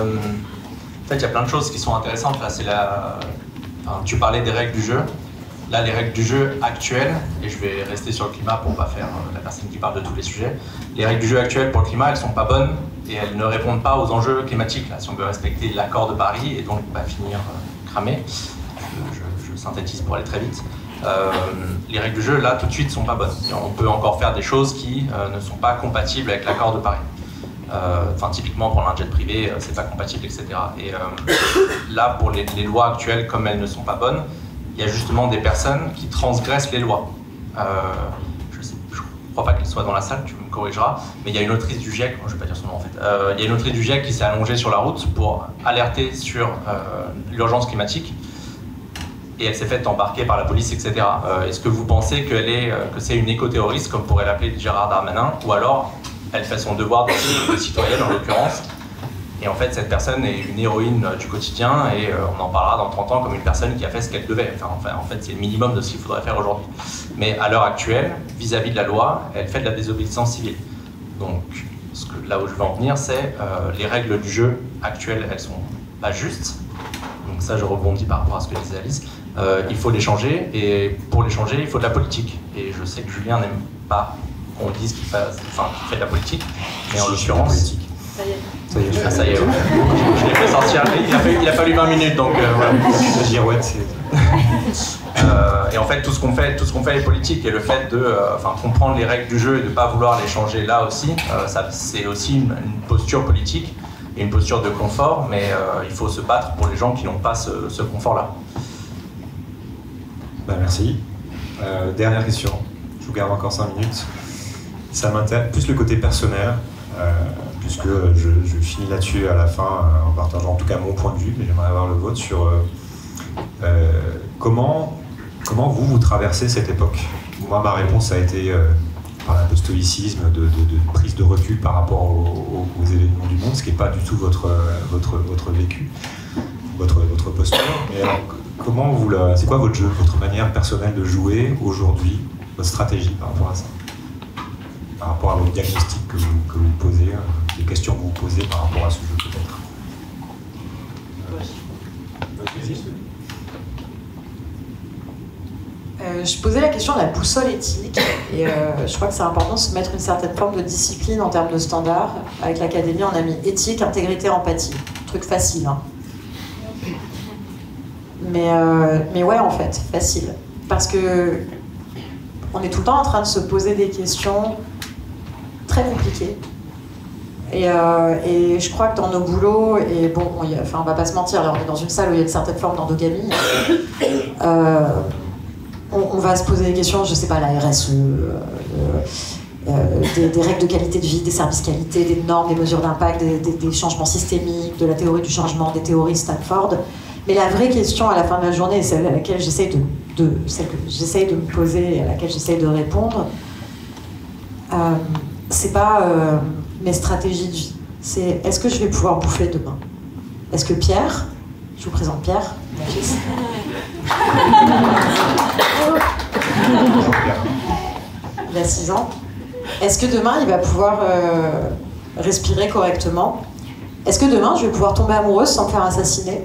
En fait, il y a plein de choses qui sont intéressantes. Là, tu parlais des règles du jeu. Là, les règles du jeu actuelles, et je vais rester sur le climat pour ne pas faire la personne qui parle de tous les sujets. Les règles du jeu actuelles pour le climat, elles ne sont pas bonnes et elles ne répondent pas aux enjeux climatiques. Là, si on veut respecter l'accord de Paris et donc finir cramé, je synthétise pour aller très vite. Les règles du jeu, là, tout de suite, ne sont pas bonnes. Et on peut encore faire des choses qui ne sont pas compatibles avec l'accord de Paris. Typiquement, prendre un jet privé, c'est pas compatible, etc. Et là, pour les lois actuelles, comme elles ne sont pas bonnes, il y a justement des personnes qui transgressent les lois. Je ne crois pas qu'elle soit dans la salle, tu me corrigeras, mais il y a une autrice du GIEC, je ne vais pas dire son nom en fait, il y a une autrice du GIEC qui s'est allongée sur la route pour alerter sur l'urgence climatique, et elle s'est faite embarquer par la police, etc. Est-ce que vous pensez que c'est une éco-terroriste, comme pourrait l'appeler Gérard Darmanin, ou alors elle fait son devoir de citoyenne en l'occurrence? Et en fait, cette personne est une héroïne du quotidien et on en parlera dans 30 ans comme une personne qui a fait ce qu'elle devait. En fait, c'est le minimum de ce qu'il faudrait faire aujourd'hui. Mais à l'heure actuelle, vis-à-vis de la loi, elle fait de la désobéissance civile. Donc, là où je veux en venir, c'est les règles du jeu actuelles, elles sont pas justes. Donc ça, je rebondis par rapport à ce que disait Alice. Il faut les changer et pour les changer, il faut de la politique. Et je sais que Julien n'aime pas qu'on dise qu'il fait de la politique, mais en l'occurrence... Ça y est. Ça y est, ouais. Je l'ai fait sortir, il a fallu 20 minutes, donc voilà. La girouette, c'est... Et en fait, tout ce qu'on fait est politique, et le fait de comprendre les règles du jeu et de ne pas vouloir les changer là aussi, c'est aussi une posture politique et une posture de confort, mais il faut se battre pour les gens qui n'ont pas ce confort-là. Merci. Dernière question, je vous garde encore 5 minutes. Ça m'intéresse plus le côté personnel. Puisque je finis là-dessus à la fin en partageant en tout cas mon point de vue, mais j'aimerais avoir le vôtre sur comment vous traversez cette époque. Moi, ma réponse a été par un peu stoïcisme, de prise de recul par rapport aux événements du monde, ce qui n'est pas du tout votre vécu, votre posture. Mais alors, c'est quoi votre jeu, votre manière personnelle de jouer aujourd'hui, votre stratégie par rapport à ça, par rapport à vos diagnostics que vous posez, les questions que vous posez par rapport à ce jeu peut-être. Je posais la question de la boussole éthique et je crois que c'est important de se mettre une certaine forme de discipline en termes de standards. Avec l'Académie, on a mis éthique, intégrité, empathie. Truc facile, hein. Mais ouais, en fait, facile. Parce que on est tout le temps en train de se poser des questions très compliquées. Et je crois que dans nos boulots, et bon, on va pas se mentir, là on est dans une salle où il y a une certaine forme d'endogamie. On va se poser des questions, je sais pas, la RSE, des règles de qualité de vie, des services qualité, des normes, des mesures d'impact, des changements systémiques, de la théorie du changement, des théories Stanford. Mais la vraie question à la fin de la journée, celle à laquelle j'essaye celle que j'essaye de me poser et à laquelle j'essaye de répondre, c'est pas mes stratégies de vie, c'est est-ce que je vais pouvoir bouffer demain? Est-ce que Pierre, je vous présente Pierre, mon fils, il a 6 ans, est-ce que demain il va pouvoir respirer correctement? Est-ce que demain je vais pouvoir tomber amoureuse sans me faire assassiner?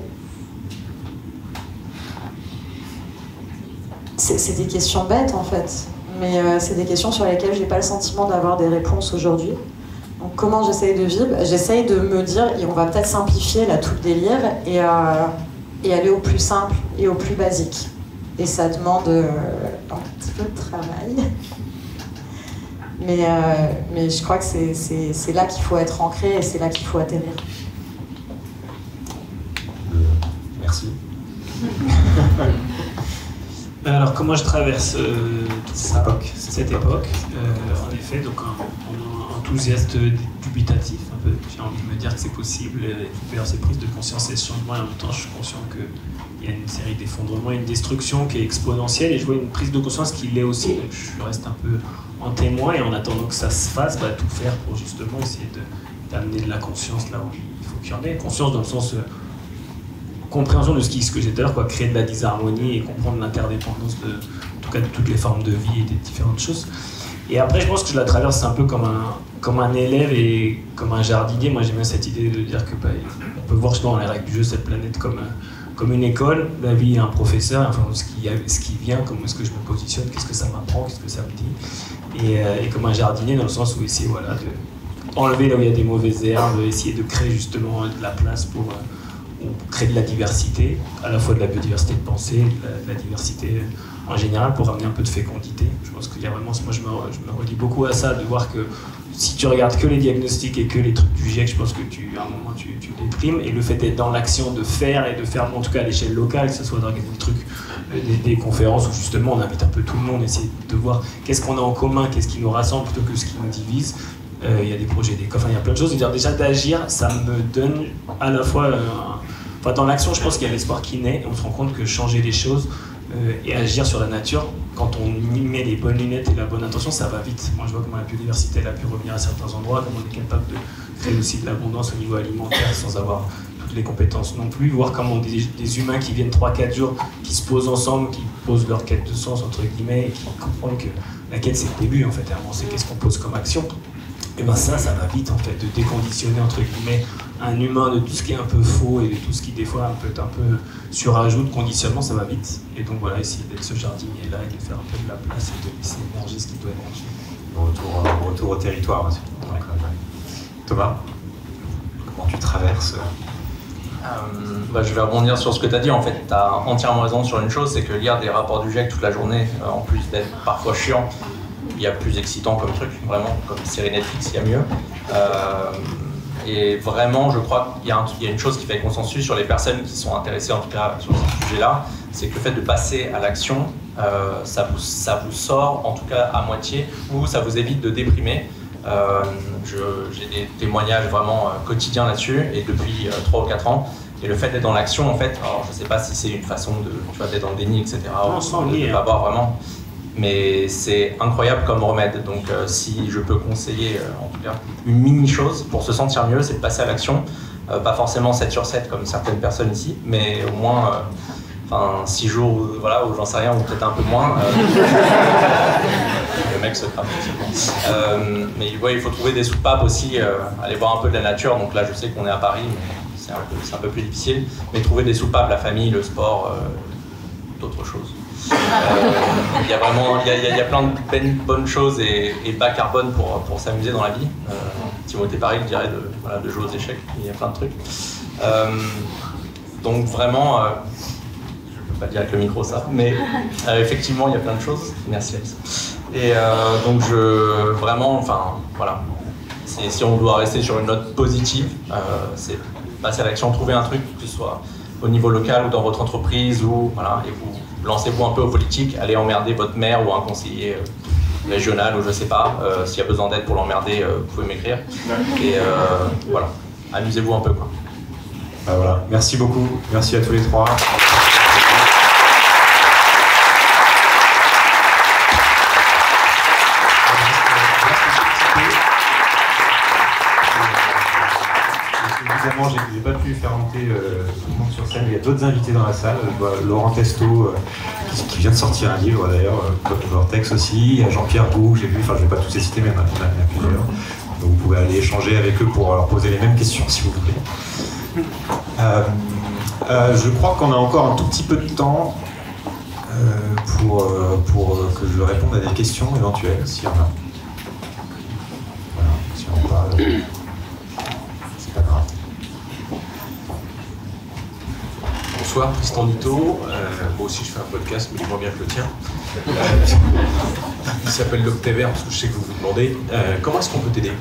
C'est des questions bêtes en fait, mais c'est des questions sur lesquelles j'ai pas le sentiment d'avoir des réponses aujourd'hui. Donc comment j'essaye de vivre? J'essaye de me dire, on va peut-être simplifier là tout le délire et aller au plus simple et au plus basique. Et ça demande un petit peu de travail. Mais je crois que c'est là qu'il faut être ancré et c'est là qu'il faut atterrir. Merci. Alors comment je traverse cette époque en effet, donc en enthousiaste dubitatif un peu, j'ai envie de me dire que c'est possible, faire ces prises de conscience et ce changement, et en même temps je suis conscient qu'il y a une série d'effondrements, une destruction qui est exponentielle, et je vois une prise de conscience qui l'est aussi, donc je reste un peu en témoin, et en attendant que ça se fasse, tout faire pour justement essayer d'amener de la conscience là où il faut qu'il y en ait, conscience dans le sens compréhension de ce que j'ai dit tout à l'heure, créer de la disharmonie et comprendre l'interdépendance en tout cas de toutes les formes de vie et des différentes choses. Et après, je pense que je la traverse un peu comme un élève et comme un jardinier. Moi, j'aime bien cette idée de dire que on peut voir dans les règles du jeu cette planète comme une école. La vie est un professeur, enfin, ce qui vient, comment est-ce que je me positionne, qu'est-ce que ça m'apprend, qu'est-ce que ça me dit. Et comme un jardinier, dans le sens où essayer de enlever là où il y a des mauvaises herbes, essayer de créer justement de la place pour créer de la diversité, à la fois de la biodiversité de pensée, de la diversité en général, pour amener un peu de fécondité. Je pense qu'il y a vraiment, moi je me relie beaucoup à ça, de voir que si tu regardes que les diagnostics et que les trucs du GIEC, je pense que à un moment tu déprimes, et le fait d'être dans l'action, de faire, et de faire en tout cas à l'échelle locale, que ce soit d'organiser des trucs, des conférences où justement on invite un peu tout le monde, essayer de voir qu'est-ce qu'on a en commun, qu'est-ce qui nous rassemble plutôt que ce qui nous divise. Il y a des projets, il y a plein de choses. Déjà d'agir, ça me donne à la fois... dans l'action, je pense qu'il y a l'espoir qui naît. On se rend compte que changer les choses et agir sur la nature, quand on y met les bonnes lunettes et la bonne intention, ça va vite. Moi, je vois comment la biodiversité elle a pu revenir à certains endroits, comment on est capable de créer aussi de l'abondance au niveau alimentaire sans avoir toutes les compétences non plus. Voir comment des humains qui viennent 3-4 jours, qui se posent ensemble, qui posent leur quête de sens, entre guillemets, et qui comprennent que la quête, c'est le début, en fait. C'est qu'est-ce qu'on pose comme action. Et ça va vite, en fait, de déconditionner, entre guillemets, un humain de tout ce qui est un peu faux et de tout ce qui des fois peut être un peu surajout de conditionnement, ça va vite. Et donc voilà, essayer d'être ce jardinier là et de faire un peu de la place et de laisser émerger ce qui doit émerger. Retour au territoire aussi. Ouais. Thomas, comment tu traverses je vais rebondir sur ce que tu as dit. En fait, tu as entièrement raison sur une chose, c'est que lire des rapports du GIEC toute la journée, en plus d'être parfois chiant, il y a plus excitant comme truc, vraiment, comme série Netflix, il y a mieux. Et vraiment, je crois qu'il y a une chose qui fait consensus sur les personnes qui sont intéressées, en tout cas sur ce sujet-là, c'est que le fait de passer à l'action, ça vous sort, en tout cas à moitié, ou ça vous évite de déprimer. J'ai des témoignages vraiment quotidiens là-dessus, et depuis 3 ou 4 ans. Et le fait d'être dans l'action, en fait, alors je ne sais pas si c'est une façon d'être dans le déni, etc., ou de ne pas voir vraiment. Mais c'est incroyable comme remède. Donc si je peux conseiller en tout cas une mini chose pour se sentir mieux, c'est de passer à l'action. Pas forcément 7 sur 7 comme certaines personnes ici, mais au moins 6 jours ou j'en sais rien, ou peut-être un peu moins. Le mec se crame. Mais il faut trouver des soupapes aussi, aller voir un peu de la nature. Donc là je sais qu'on est à Paris, mais c'est un peu plus difficile. Mais trouver des soupapes, la famille, le sport, d'autres choses. Il y a plein de bonnes choses et bas carbone pour s'amuser dans la vie. Timothée Paris dirait de jouer aux échecs, il y a plein de trucs. Donc vraiment, je ne peux pas dire avec le micro ça, mais effectivement il y a plein de choses. Merci Alice. Et donc si on doit rester sur une note positive, c'est passer à l'action, trouver un truc, que ce soit au niveau local ou dans votre entreprise, et vous lancez-vous un peu aux politiques, allez emmerder votre maire ou un conseiller régional ou je sais pas. S'il y a besoin d'aide pour l'emmerder, vous pouvez m'écrire. Et amusez-vous un peu, quoi. Voilà, merci beaucoup, merci à tous les 3. Vous malheureusement, j'ai pas pu faire monter tout le monde sur scène. Il y a d'autres invités dans la salle. Je vois Laurent Testo, qui vient de sortir un livre d'ailleurs, Vortex aussi. Il y a Jean-Pierre Gou, j'ai vu, enfin je ne vais pas tous les citer, mais il y en a plusieurs. Donc vous pouvez aller échanger avec eux pour leur poser les mêmes questions si vous voulez. Je crois qu'on a encore un tout petit peu de temps pour que je réponde à des questions éventuelles, s'il y en a. Voilà, si on n'a pas... c'est pas grave. Bonsoir, Tristan Nito. Moi aussi, je fais un podcast, mais moins bien que le tien. Il s'appelle l'Octavert, parce que je sais que vous vous demandez. Comment est-ce qu'on peut t'aider?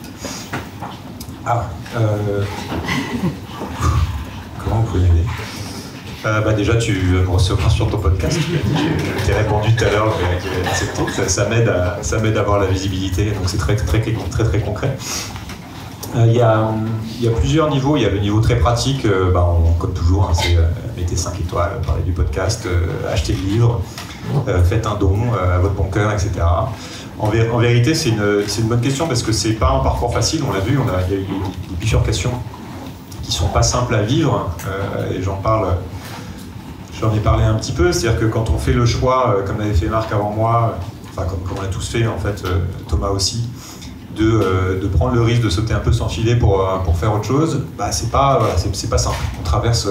Comment vous pouvez m'aider? Déjà, tu me recevras sur ton podcast. Je t'ai répondu tout à l'heure, j'ai accepté. Ça m'aide à avoir la visibilité, donc c'est très concret. Il y a plusieurs niveaux. Il y a le niveau très pratique, comme toujours, hein, c'est mettez 5 étoiles, parlez du podcast, achetez le livre, faites un don à votre bon cœur, etc. En vérité, c'est une bonne question parce que c'est pas un parcours facile, on l'a vu, il y a eu des bifurcations qui sont pas simples à vivre, et j'en ai parlé un petit peu, c'est-à-dire que quand on fait le choix, comme l'avait fait Marc avant moi, enfin comme on a tous fait en fait, Thomas aussi, de prendre le risque de sauter un peu sans filet pour faire autre chose, c'est pas simple. On traverse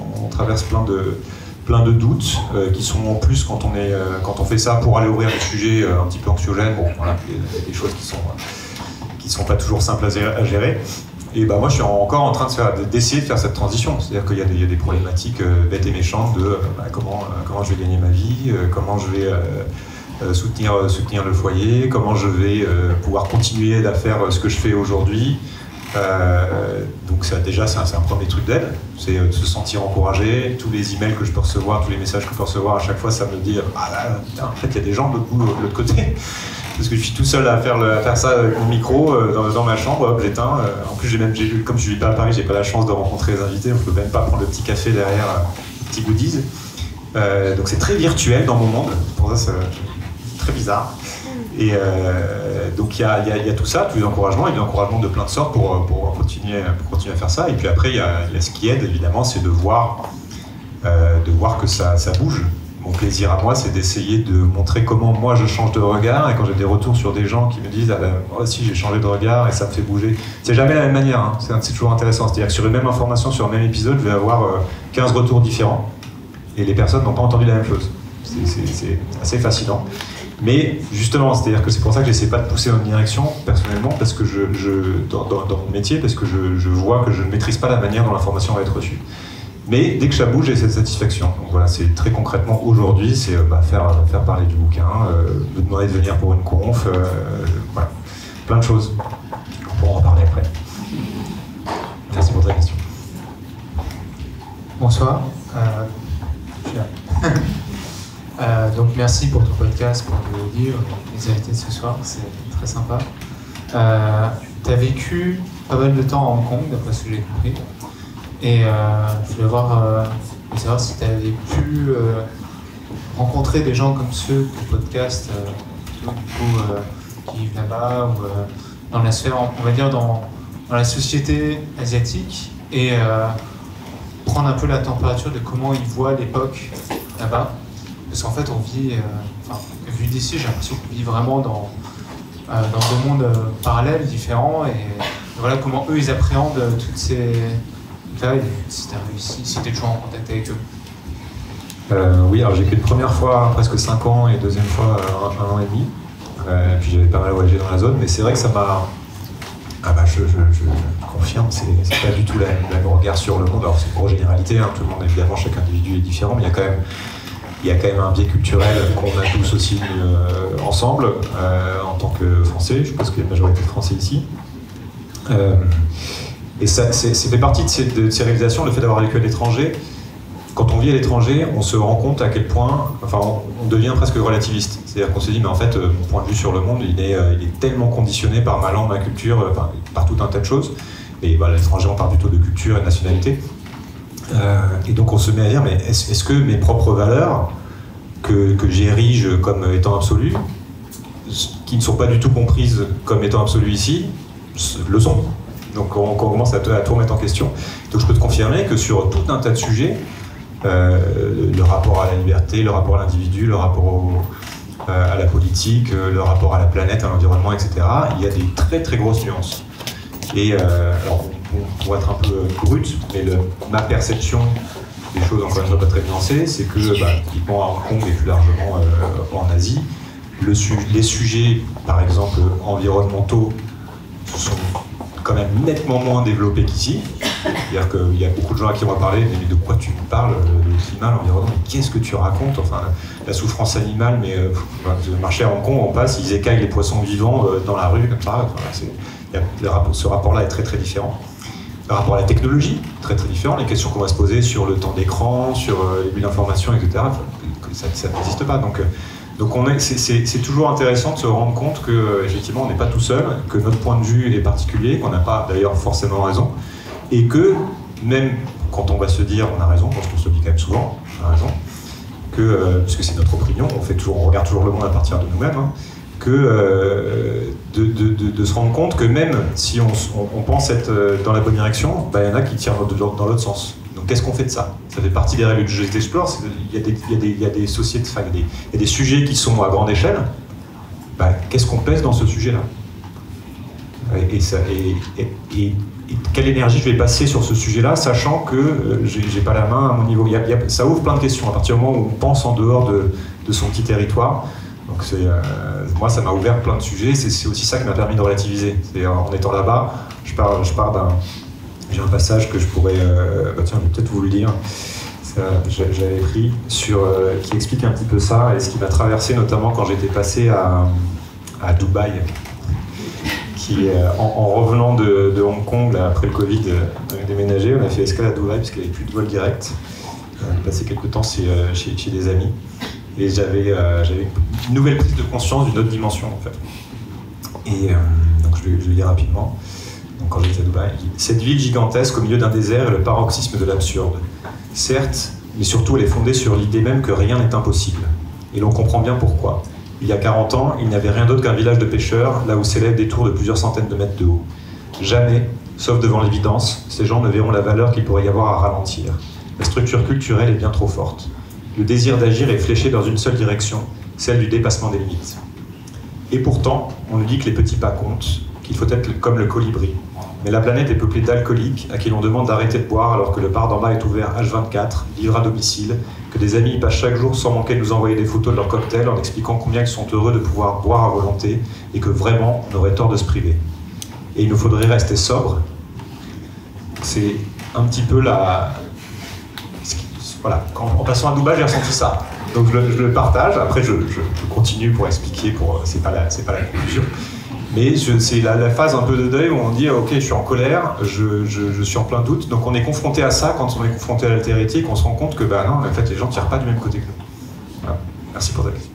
plein de doutes qui sont en plus quand on fait ça pour aller ouvrir des sujets un petit peu anxiogènes. Bon, voilà, il y a des choses qui sont pas toujours simples à gérer. Et moi, je suis encore en train d'essayer de faire cette transition. C'est-à-dire qu'il y a des problématiques bêtes et méchantes de comment je vais gagner ma vie, comment je vais soutenir le foyer, comment je vais pouvoir continuer à faire ce que je fais aujourd'hui. Donc c'est un premier truc d'aide, c'est de se sentir encouragé. Tous les emails que je peux recevoir, tous les messages que je peux recevoir, à chaque fois ça me dit putain, en fait il y a des gens de l'autre côté. Parce que je suis tout seul à faire ça avec mon micro dans ma chambre, hop, j'éteins. En plus, comme je ne vis pas à Paris, j'ai pas la chance de rencontrer les invités, donc je peux même pas prendre le petit café derrière, les petits goodies. Donc c'est très virtuel dans mon monde, pour ça c'est très bizarre. Et donc il y a tout ça, tous les encouragements, et des encouragements de plein de sortes pour continuer à faire ça. Et puis après, il y a ce qui aide, évidemment, c'est de voir que ça bouge. Mon plaisir à moi, c'est d'essayer de montrer comment moi je change de regard, et quand j'ai des retours sur des gens qui me disent moi aussi j'ai changé de regard et ça me fait bouger. C'est jamais la même manière, hein. C'est toujours intéressant. C'est-à-dire que sur une même information, sur un même épisode, je vais avoir 15 retours différents et les personnes n'ont pas entendu la même chose. C'est assez fascinant. Mais justement, c'est-à-dire que c'est pour ça que j'essaie pas de pousser dans une direction personnellement, parce que dans mon métier, parce que je vois que je ne maîtrise pas la manière dont l'information va être reçue. Mais dès que ça bouge, j'ai cette satisfaction. Donc voilà, c'est très concrètement aujourd'hui, c'est faire parler du bouquin, me demander de venir pour une conf, voilà, plein de choses. On pourra en parler après. Merci pour ta question. Bonsoir. Donc merci pour ton podcast, pour le livre, les invités de ce soir, c'est très sympa. Tu as vécu pas mal de temps à Hong Kong, d'après ce que j'ai compris. Et je voulais savoir si tu avais pu rencontrer des gens comme ceux du podcast, qui vivent là-bas, ou dans la sphère, on va dire, dans la société asiatique, et prendre un peu la température de comment ils voient l'époque là-bas. Parce qu'en fait, on vit, vu d'ici, j'ai l'impression qu'on vit vraiment dans deux mondes parallèles, différents, et voilà comment eux, ils appréhendent toutes ces... Là, si tu as réussi, si tu es toujours en contact avec eux. Oui, alors j'ai fait une première fois presque 5 ans et deuxième fois 1 an et demi. Puis j'avais pas mal voyagé dans la zone, mais c'est vrai que ça m'a... je confirme, c'est pas du tout la même regard sur le monde. Alors c'est une grosse généralité, hein, tout le monde, évidemment, chaque individu est différent, mais il y a quand même un biais culturel qu'on a tous aussi ensemble, en tant que Français. Je pense qu'il y a une majorité de Français ici. Et ça fait partie de ces réalisations, le fait d'avoir vécu à l'étranger. Quand on vit à l'étranger, on se rend compte à quel point, on devient presque relativiste. C'est-à-dire qu'on se dit, mais en fait, mon point de vue sur le monde, il est tellement conditionné par ma langue, ma culture, par tout un tas de choses. Et à l'étranger, on parle plutôt de culture et de nationalité. Et donc on se met à dire, mais est-ce que mes propres valeurs, que j'érige comme étant absolues, qui ne sont pas du tout comprises comme étant absolues ici, le sont. Donc on commence à tout remettre en question. Donc je peux te confirmer que sur tout un tas de sujets, le rapport à la liberté, le rapport à l'individu, le rapport à la politique, le rapport à la planète, à l'environnement, etc., il y a des très très grosses nuances. Et alors, pour être un peu brut, mais ma perception des choses, encore une fois pas très nuancées, c'est que, typiquement à Hong Kong et plus largement en Asie, les sujets, par exemple, environnementaux, sont quand même nettement moins développés qu'ici. C'est-à-dire qu'il y a beaucoup de gens à qui on va parler, mais de quoi tu parles, le climat, l'environnement, mais qu'est-ce que tu racontes? Enfin, la souffrance animale, mais le marché à Hong Kong, on passe, ils écaillent les poissons vivants dans la rue, comme ça. Enfin, ce rapport-là est très très différent. Le rapport à la technologie, très très différent. Les questions qu'on va se poser sur le temps d'écran, sur les bulles d'information, etc., ça n'existe pas. Donc c'est toujours intéressant de se rendre compte qu'effectivement on n'est pas tout seul, que notre point de vue est particulier, qu'on n'a pas d'ailleurs forcément raison, et que même quand on va se dire on a raison, parce qu'on se le dit quand même souvent, on a raison, puisque c'est notre opinion, on regarde toujours le monde à partir de nous-mêmes, hein, de se rendre compte que même si on pense être dans la bonne direction, il y en a qui tirent dans l'autre sens. Donc qu'est-ce qu'on fait de ça? Ça fait partie des règles du jeu d'Explore. Il y a des sociétés, il y a des sujets qui sont à grande échelle. Qu'est-ce qu'on pèse dans ce sujet-là? Et quelle énergie je vais passer sur ce sujet-là, sachant que j'ai pas la main à mon niveau. Ça ouvre plein de questions à partir du moment où on pense en dehors de son petit territoire. Donc moi, ça m'a ouvert plein de sujets. C'est aussi ça qui m'a permis de relativiser. En étant là-bas, je pars d'un... J'ai un passage que je pourrais... tiens, je vais peut-être vous le dire. J'avais pris qui explique un petit peu ça et ce qui m'a traversé notamment quand j'étais passé à Dubaï. En revenant de Hong Kong, là, après le Covid, on a déménagé, on a fait escale à Dubaï parce qu'il n'y avait plus de vol direct. On a passé quelques temps chez des amis. Et j'avais une nouvelle prise de conscience d'une autre dimension, en fait. Et donc je vais le dire rapidement. Donc, quand j'étais à Dubaï, cette ville gigantesque au milieu d'un désert est le paroxysme de l'absurde. Certes, mais surtout elle est fondée sur l'idée même que rien n'est impossible. Et l'on comprend bien pourquoi. Il y a 40 ans, il n'y avait rien d'autre qu'un village de pêcheurs, là où s'élèvent des tours de plusieurs centaines de mètres de haut. Jamais, sauf devant l'évidence, ces gens ne verront la valeur qu'il pourrait y avoir à ralentir. La structure culturelle est bien trop forte. Le désir d'agir est fléché dans une seule direction, celle du dépassement des limites. Et pourtant, on nous dit que les petits pas comptent, qu'il faut être comme le colibri. Mais la planète est peuplée d'alcooliques à qui l'on demande d'arrêter de boire alors que le bar d'en bas est ouvert H24, livré à domicile, que des amis y passent chaque jour sans manquer de nous envoyer des photos de leurs cocktails en expliquant combien ils sont heureux de pouvoir boire à volonté et que vraiment on aurait tort de se priver. Et il nous faudrait rester sobre. C'est un petit peu Voilà, en passant à Dubaï, j'ai ressenti ça. Donc je le partage, après je continue pour expliquer, c'est pas la conclusion. Mais c'est la phase un peu de deuil où on dit ok, je suis en colère, je suis en plein doute. Donc on est confronté à ça quand on est confronté à l'altérité, qu'on se rend compte que non, en fait les gens ne tirent pas du même côté que nous. Voilà. Merci pour ta question.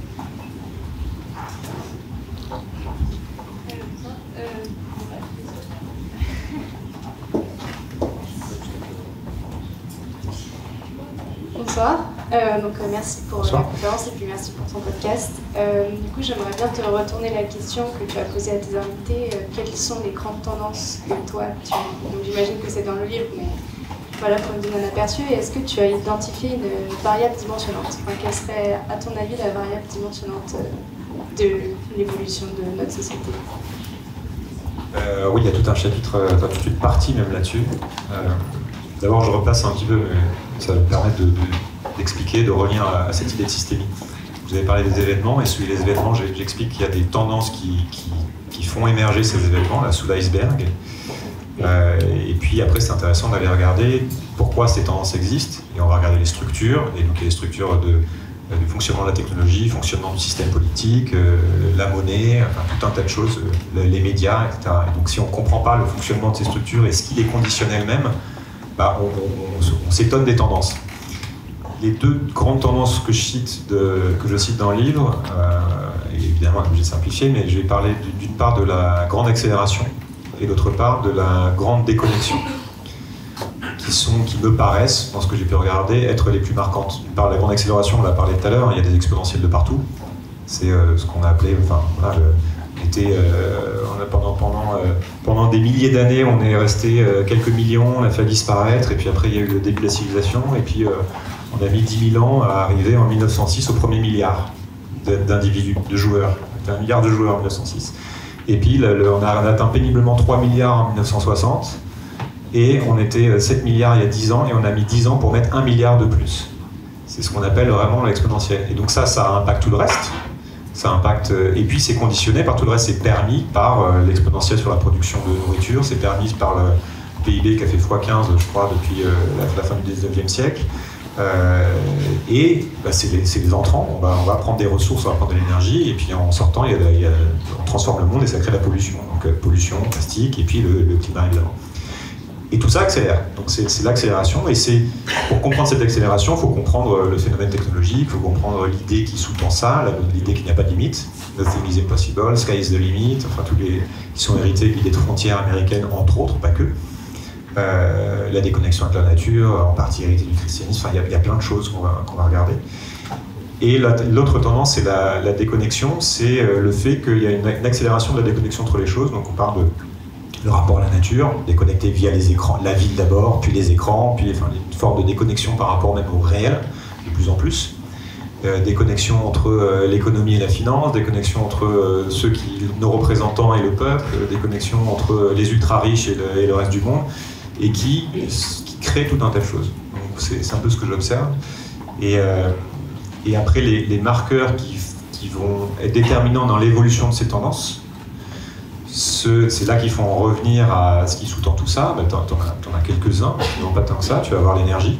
Bonsoir. Merci pour la conférence et puis merci pour ton podcast. Du coup, j'aimerais bien te retourner la question que tu as posée à tes invités. Quelles sont les grandes tendances que toi, donc j'imagine que c'est dans le livre, mais voilà, pour me donner un aperçu. Est-ce que tu as identifié une variable dimensionnante? Quelle serait, à ton avis, la variable dimensionnante de l'évolution de notre société? Oui, il y a tout un chapitre, toute une partie même là-dessus. D'abord, je repasse un petit peu, mais ça va me permettre d'expliquer, de revenir à cette idée de systémie. Vous avez parlé des événements, et celui des événements, j'explique qu'il y a des tendances qui font émerger ces événements, là, sous l'iceberg. Et puis après, c'est intéressant d'aller regarder pourquoi ces tendances existent, et on va regarder les structures, et donc il y a les structures du fonctionnement de la technologie, fonctionnement du système politique, la monnaie, enfin, tout un tas de choses, les médias, etc. Et donc si on ne comprend pas le fonctionnement de ces structures et ce qui les conditionne elles-mêmes, on s'étonne des tendances. Les deux grandes tendances que je cite dans le livre, et évidemment j'ai simplifié, mais je vais parler d'une part de la grande accélération et d'autre part de la grande déconnexion, qui me paraissent, dans ce que j'ai pu regarder, être les plus marquantes. D'une part, la grande accélération, on l'a parlé tout à l'heure, il y a des exponentiels de partout. C'est ce qu'on a appelé Pendant des milliers d'années, on est resté quelques millions, on a fait disparaître, et puis après il y a eu le début de la civilisation, et puis on a mis 10 000 ans à arriver en 1906 au premier milliard d'individus, de joueurs. C'était 1 milliard de joueurs en 1906. Et puis on a atteint péniblement 3 milliards en 1960, et on était 7 milliards il y a 10 ans, et on a mis 10 ans pour mettre 1 milliard de plus. C'est ce qu'on appelle vraiment l'exponentiel. Et donc ça impacte tout le reste. Ça impacte, et puis c'est conditionné par tout le reste, c'est permis par l'exponentiel sur la production de nourriture, c'est permis par le PIB qui a fait x15, je crois, depuis la fin du 19e siècle. C'est les entrants, on va prendre des ressources, on va prendre de l'énergie, et puis en sortant, on transforme le monde et ça crée de la pollution. Donc pollution, plastique, et puis le climat évidemment. Et tout ça accélère. Donc c'est l'accélération, et pour comprendre cette accélération, il faut comprendre le phénomène technologique, il faut comprendre l'idée qui sous-tend ça, l'idée qu'il n'y a pas de limite, nothing is impossible, sky is the limit, enfin tous les qui sont hérités de l'idée de frontières américaines, entre autres, pas que. La déconnexion avec la nature, en partie héritée du christianisme, enfin il y a plein de choses qu'on va regarder. Et l'autre tendance, c'est la déconnexion, c'est le fait qu'il y a une accélération de la déconnexion entre les choses, donc on parle le rapport à la nature, déconnecté via les écrans, la ville d'abord, puis les écrans, puis une forme de déconnexion par rapport même au réel, de plus en plus. Déconnexion entre l'économie et la finance, déconnexion entre nos représentants et le peuple, déconnexion entre les ultra-riches et le reste du monde, et qui crée tout un tas de choses. Donc c'est un peu ce que j'observe. Et après, les marqueurs qui vont être déterminants dans l'évolution de ces tendances, c'est là qu'il faut en revenir à ce qui sous-tend tout ça. T'en as quelques-uns, non pas tant que ça. Tu vas avoir l'énergie.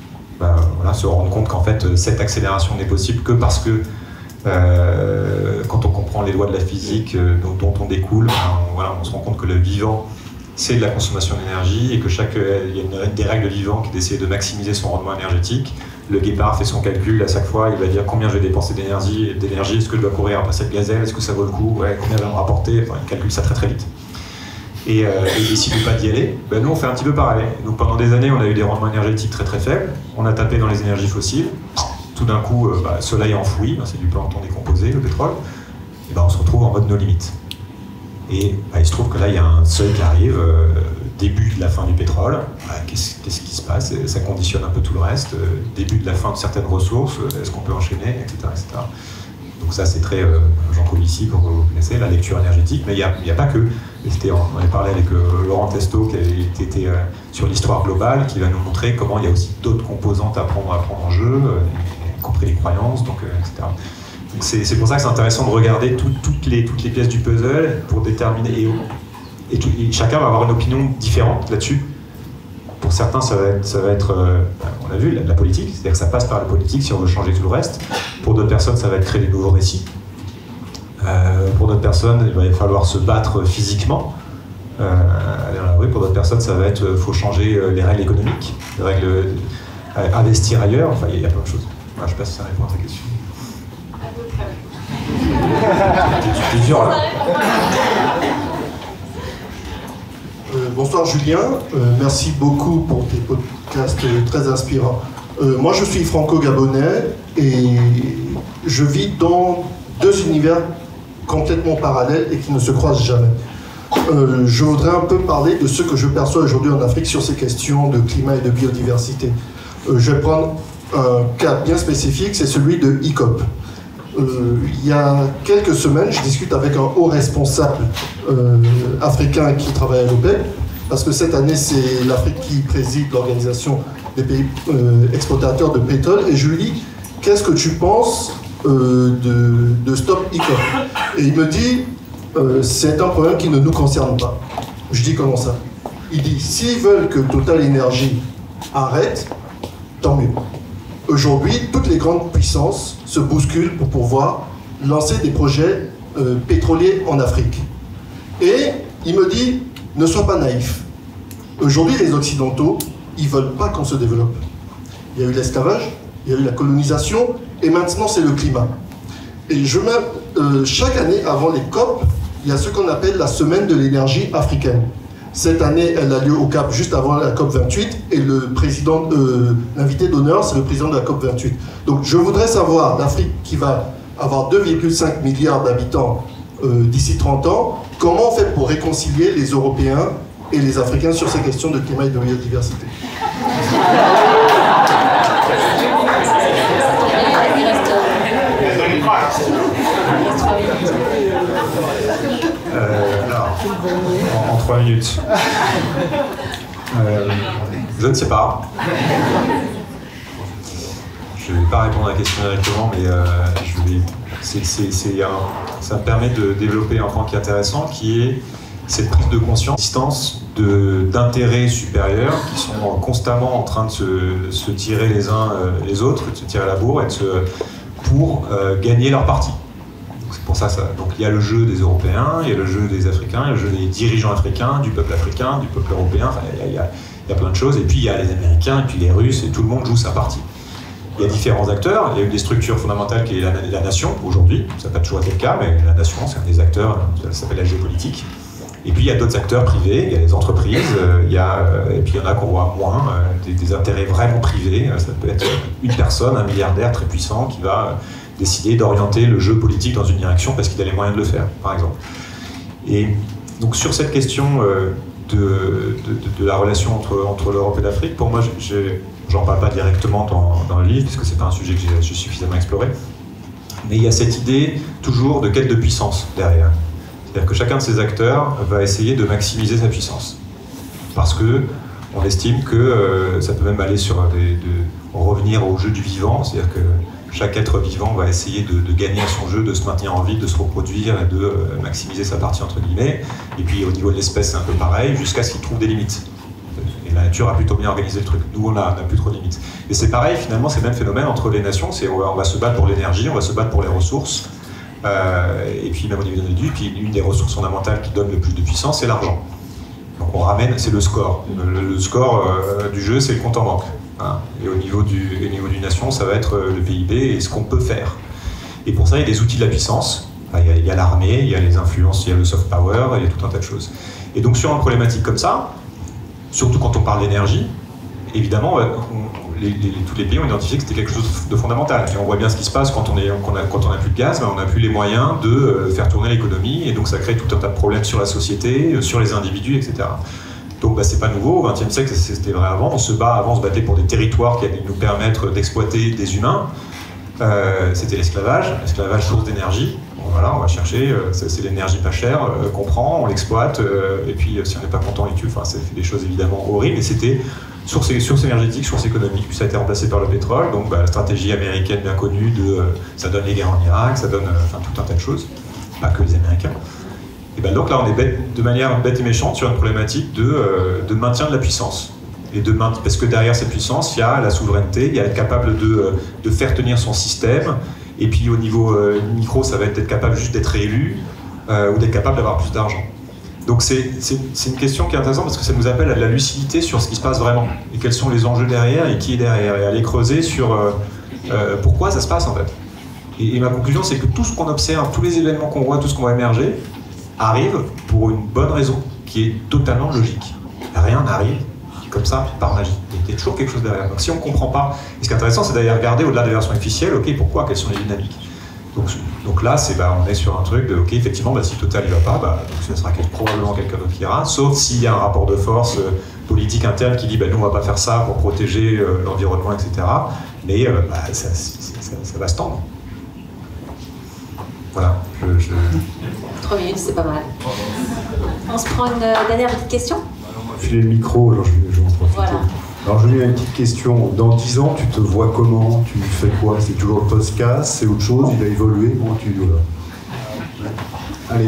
Se rendre compte qu'en fait, cette accélération n'est possible que parce que quand on comprend les lois de la physique dont on découle, on se rend compte que le vivant, c'est de la consommation d'énergie, et que il y a des règles vivantes qui essaient de maximiser son rendement énergétique. Le guépard fait son calcul à chaque fois, il va dire combien je vais dépenser d'énergie, est-ce que je dois courir après cette gazelle, est-ce que ça vaut le coup, combien elle va me rapporter, il calcule ça très très vite. Et il décide pas d'y aller, nous on fait un petit peu pareil. Donc pendant des années on a eu des rendements énergétiques très très faibles, on a tapé dans les énergies fossiles, tout d'un coup le soleil enfoui, c'est du plancton décomposé, le pétrole, et on se retrouve en mode no limite. Et il se trouve que là il y a un seuil qui arrive, début de la fin du pétrole, qu'est-ce qui se passe? Ça conditionne un peu tout le reste, début de la fin de certaines ressources, est-ce qu'on peut enchaîner, etc. Donc ça c'est très Jean Covici, comme vous connaissez, la lecture énergétique, mais il n'y a pas que. On avait parlé avec Laurent Testo qui était sur l'histoire globale, qui va nous montrer comment il y a aussi d'autres composantes à prendre en jeu, y compris les croyances, etc. Donc c'est pour ça que c'est intéressant de regarder toutes les pièces du puzzle pour déterminer, et chacun va avoir une opinion différente là-dessus. Pour certains, ça va être on l'a vu, la politique, c'est-à-dire que ça passe par la politique si on veut changer tout le reste. Pour d'autres personnes, ça va être créer des nouveaux récits. Pour d'autres personnes, il va falloir se battre physiquement. Aller dans la rue. Pour d'autres personnes, ça va être faut changer les règles économiques, les règles investir ailleurs. Enfin, il y a plein de choses. Je ne sais pas si ça répond à ta question. C'était dur là. Bonsoir Julien, merci beaucoup pour tes podcasts très inspirants. Moi je suis franco-gabonais et je vis dans deux univers complètement parallèles et qui ne se croisent jamais. Je voudrais un peu parler de ce que je perçois aujourd'hui en Afrique sur ces questions de climat et de biodiversité. Je vais prendre un cas bien spécifique, c'est celui de ICOP. Il y a quelques semaines, je discute avec un haut responsable africain qui travaille à l'OPEC, parce que cette année, c'est l'Afrique qui préside l'organisation des pays exportateurs de pétrole, et je lui dis, qu'est-ce que tu penses de Stop ICOP? Et il me dit, c'est un problème qui ne nous concerne pas. Je dis, comment ça? Il dit, s'ils veulent que Total Energy arrête, tant mieux. Aujourd'hui, toutes les grandes puissances se bousculent pour pouvoir lancer des projets pétroliers en Afrique. Et il me dit, ne sois pas naïf. Aujourd'hui, les Occidentaux, ils ne veulent pas qu'on se développe. Il y a eu l'esclavage, il y a eu la colonisation, et maintenant c'est le climat. Et chaque année, avant les COP, il y a ce qu'on appelle la semaine de l'énergie africaine. Cette année, elle a lieu au Cap juste avant la COP 28 et l'invité d'honneur, c'est le président de la COP 28. Donc je voudrais savoir, l'Afrique qui va avoir 2,5 milliards d'habitants d'ici 30 ans, comment on fait pour réconcilier les Européens et les Africains sur ces questions de climat et de biodiversité? En 3 minutes. Je ne sais pas. Je ne vais pas répondre à la question directement, mais ça me permet de développer un point qui est intéressant, qui est cette prise de conscience d'intérêts supérieurs qui sont constamment en train de se tirer les uns les autres, de se tirer la bourre pour gagner leur parti. C'est pour ça, donc il y a le jeu des Européens, il y a le jeu des Africains, il y a le jeu des dirigeants africains, du peuple européen, enfin, il y a plein de choses, et puis il y a les Américains, et puis les Russes, et tout le monde joue sa partie. Il y a différents acteurs, il y a une des structures fondamentales qui est la nation aujourd'hui, ça n'a pas toujours été le cas, mais la nation c'est un des acteurs, ça s'appelle la géopolitique. Et puis il y a d'autres acteurs privés, il y a les entreprises, et puis il y en a qu'on voit moins, des intérêts vraiment privés, ça peut être une personne, un milliardaire très puissant qui va décider d'orienter le jeu politique dans une direction parce qu'il a les moyens de le faire, par exemple. Et donc sur cette question de la relation entre l'Europe et l'Afrique, pour moi, j'en parle pas directement dans le livre, puisque c'est pas un sujet que j'ai suffisamment exploré, mais il y a cette idée toujours de quête de puissance derrière. C'est-à-dire que chacun de ces acteurs va essayer de maximiser sa puissance. Parce que on estime que ça peut même aller sur revenir au jeu du vivant, c'est-à-dire que chaque être vivant va essayer de gagner à son jeu, de se maintenir en vie, de se reproduire et de maximiser sa partie entre guillemets. Et puis au niveau de l'espèce, c'est un peu pareil, jusqu'à ce qu'il trouve des limites. Et la nature a plutôt bien organisé le truc. Nous, on n'a plus trop de limites. Et c'est pareil, finalement, c'est le même phénomène entre les nations. On va se battre pour l'énergie, on va se battre pour les ressources. Et puis même au niveau de l'individu, puis une des ressources fondamentales qui donne le plus de puissance, c'est l'argent. Donc on ramène, c'est le score. Le score du jeu, c'est le compte en banque. Hein. Et au niveau d'une nation, ça va être le PIB et ce qu'on peut faire. Et pour ça, il y a des outils de la puissance. Il y a l'armée, il y a les influences, il y a le soft power, il y a tout un tas de choses. Et donc sur une problématique comme ça, surtout quand on parle d'énergie, évidemment, tous les pays ont identifié que c'était quelque chose de fondamental. Et on voit bien ce qui se passe quand on n'a plus de gaz, on n'a plus les moyens de faire tourner l'économie, et donc ça crée tout un tas de problèmes sur la société, sur les individus, etc. Donc c'est pas nouveau, au XXe siècle c'était vrai avant, on se battait pour des territoires qui allaient nous permettre d'exploiter des humains. C'était l'esclavage source d'énergie. Bon, voilà, on va chercher, c'est l'énergie pas chère qu'on prend, on l'exploite, et puis si on n'est pas content, il tue. Enfin, ça fait des choses évidemment horribles, et c'était source énergétique, source économique, puis ça a été remplacé par le pétrole. Donc la stratégie américaine bien connue ça donne les guerres en Irak, ça donne tout un tas de choses, pas que les Américains. Et ben donc là on est de manière bête et méchante sur une problématique de maintien de la puissance. Parce que derrière cette puissance, il y a la souveraineté, il y a être capable de faire tenir son système, et puis au niveau micro, ça va être capable juste d'être réélu, ou d'être capable d'avoir plus d'argent. Donc c'est une question qui est intéressante parce que ça nous appelle à de la lucidité sur ce qui se passe vraiment, et quels sont les enjeux derrière, et qui est derrière, et aller creuser sur pourquoi ça se passe en fait. Et ma conclusion, c'est que tout ce qu'on observe, tous les événements qu'on voit, tout ce qu'on voit émerger, arrive pour une bonne raison, qui est totalement logique. Rien n'arrive comme ça, par magie. Il y a toujours quelque chose derrière. Donc si on ne comprend pas, et ce qui est intéressant, c'est d'aller regarder au-delà des versions officielles, ok, pourquoi, quelles sont les dynamiques. Donc là, on est sur un truc de, ok, effectivement, si Total ne va pas, donc ce sera probablement quelqu'un d'autre qui ira, sauf s'il y a un rapport de force politique interne qui dit, nous, on ne va pas faire ça pour protéger l'environnement, etc. Mais ça va se tendre. Voilà. 3 minutes, c'est pas mal. On se prend une dernière petite question ? Filer le micro, alors je vais en profiter. Voilà. Alors Julie, une petite question. Dans 10 ans, tu te vois comment? Tu fais quoi? C'est toujours le podcast? C'est autre chose? Il a évolué? Comment tu voilà. Allez.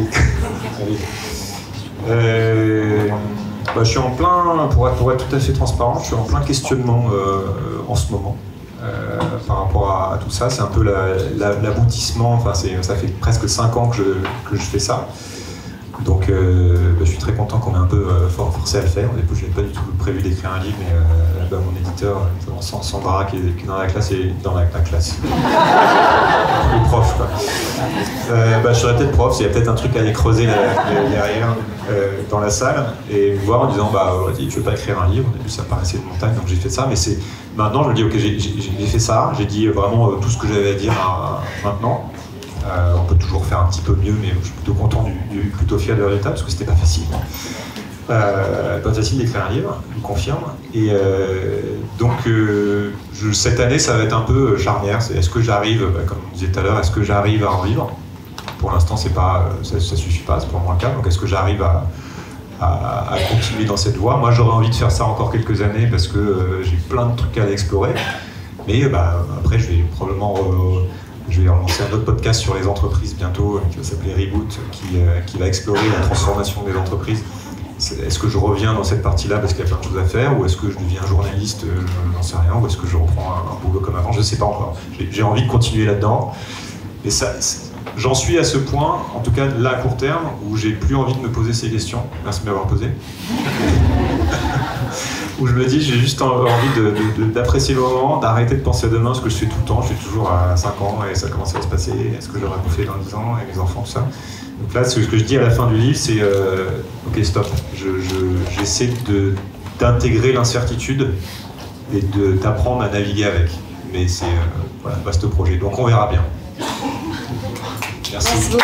Je suis en plein, pour être tout à fait transparent, je suis en plein questionnement en ce moment. Par rapport à tout ça, c'est un peu l'aboutissement, enfin ça fait presque 5 ans que je fais ça. Donc je suis très content qu'on ait un peu forcé à le faire. Au début, je n'avais pas du tout prévu d'écrire un livre, mais mon éditeur, Sandra, qui est dans la classe, et dans la classe. Le prof, quoi. Je serais peut-être prof, il y a peut-être un truc à aller creuser derrière dans la salle, et me voir en disant, je ne veux pas écrire un livre. Au début, ça paraissait une montagne, donc j'ai fait ça, mais maintenant, je me dis, ok, j'ai fait ça, j'ai dit vraiment tout ce que j'avais à dire maintenant. On peut toujours faire un petit peu mieux, mais je suis plutôt content, plutôt fier du résultat, parce que c'était pas facile. Pas facile d'écrire un livre, je vous confirme. Et donc, cette année, ça va être un peu charnière. Est-ce que j'arrive, comme on disait tout à l'heure, est-ce que j'arrive à en vivre? Pour l'instant, ça suffit pas, c'est pour moi le cas. Donc, est-ce que j'arrive à continuer dans cette voie? Moi, j'aurais envie de faire ça encore quelques années parce que j'ai plein de trucs à explorer. Mais après, je vais probablement je vais relancer un autre podcast sur les entreprises bientôt qui va s'appeler Reboot, qui va explorer la transformation des entreprises. Est-ce que je reviens dans cette partie-là parce qu'il y a plein de choses à faire, ou est-ce que je deviens journaliste, j'en sais rien, ou est-ce que je reprends un boulot comme avant, je ne sais pas encore. J'ai envie de continuer là-dedans. Et ça, j'en suis à ce point, en tout cas là à court terme, où j'ai plus envie de me poser ces questions. Merci de m'avoir posé. Où je me dis, j'ai juste envie d'apprécier le moment, d'arrêter de penser à demain, ce que je fais tout le temps. Je suis toujours à 5 ans et ça commence à se passer. Est-ce que j'aurais bouffé dans 10 ans avec mes enfants, tout ça. Donc là, ce que je dis à la fin du livre, c'est ok, stop. J'essaie d'intégrer l'incertitude et d'apprendre à naviguer avec. Mais c'est voilà, un vaste projet. Donc on verra bien. Merci. Merci beaucoup.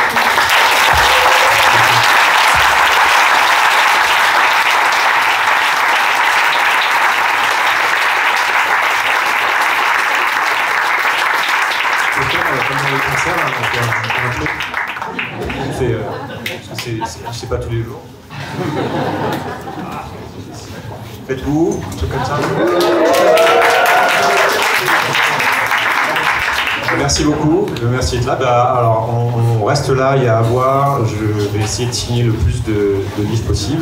C'est pas tous les jours. Faites-vous, un truc comme ça. Merci beaucoup, merci d'être là. Alors, on reste là, il y a à voir. Je vais essayer de signer le plus de livres possible.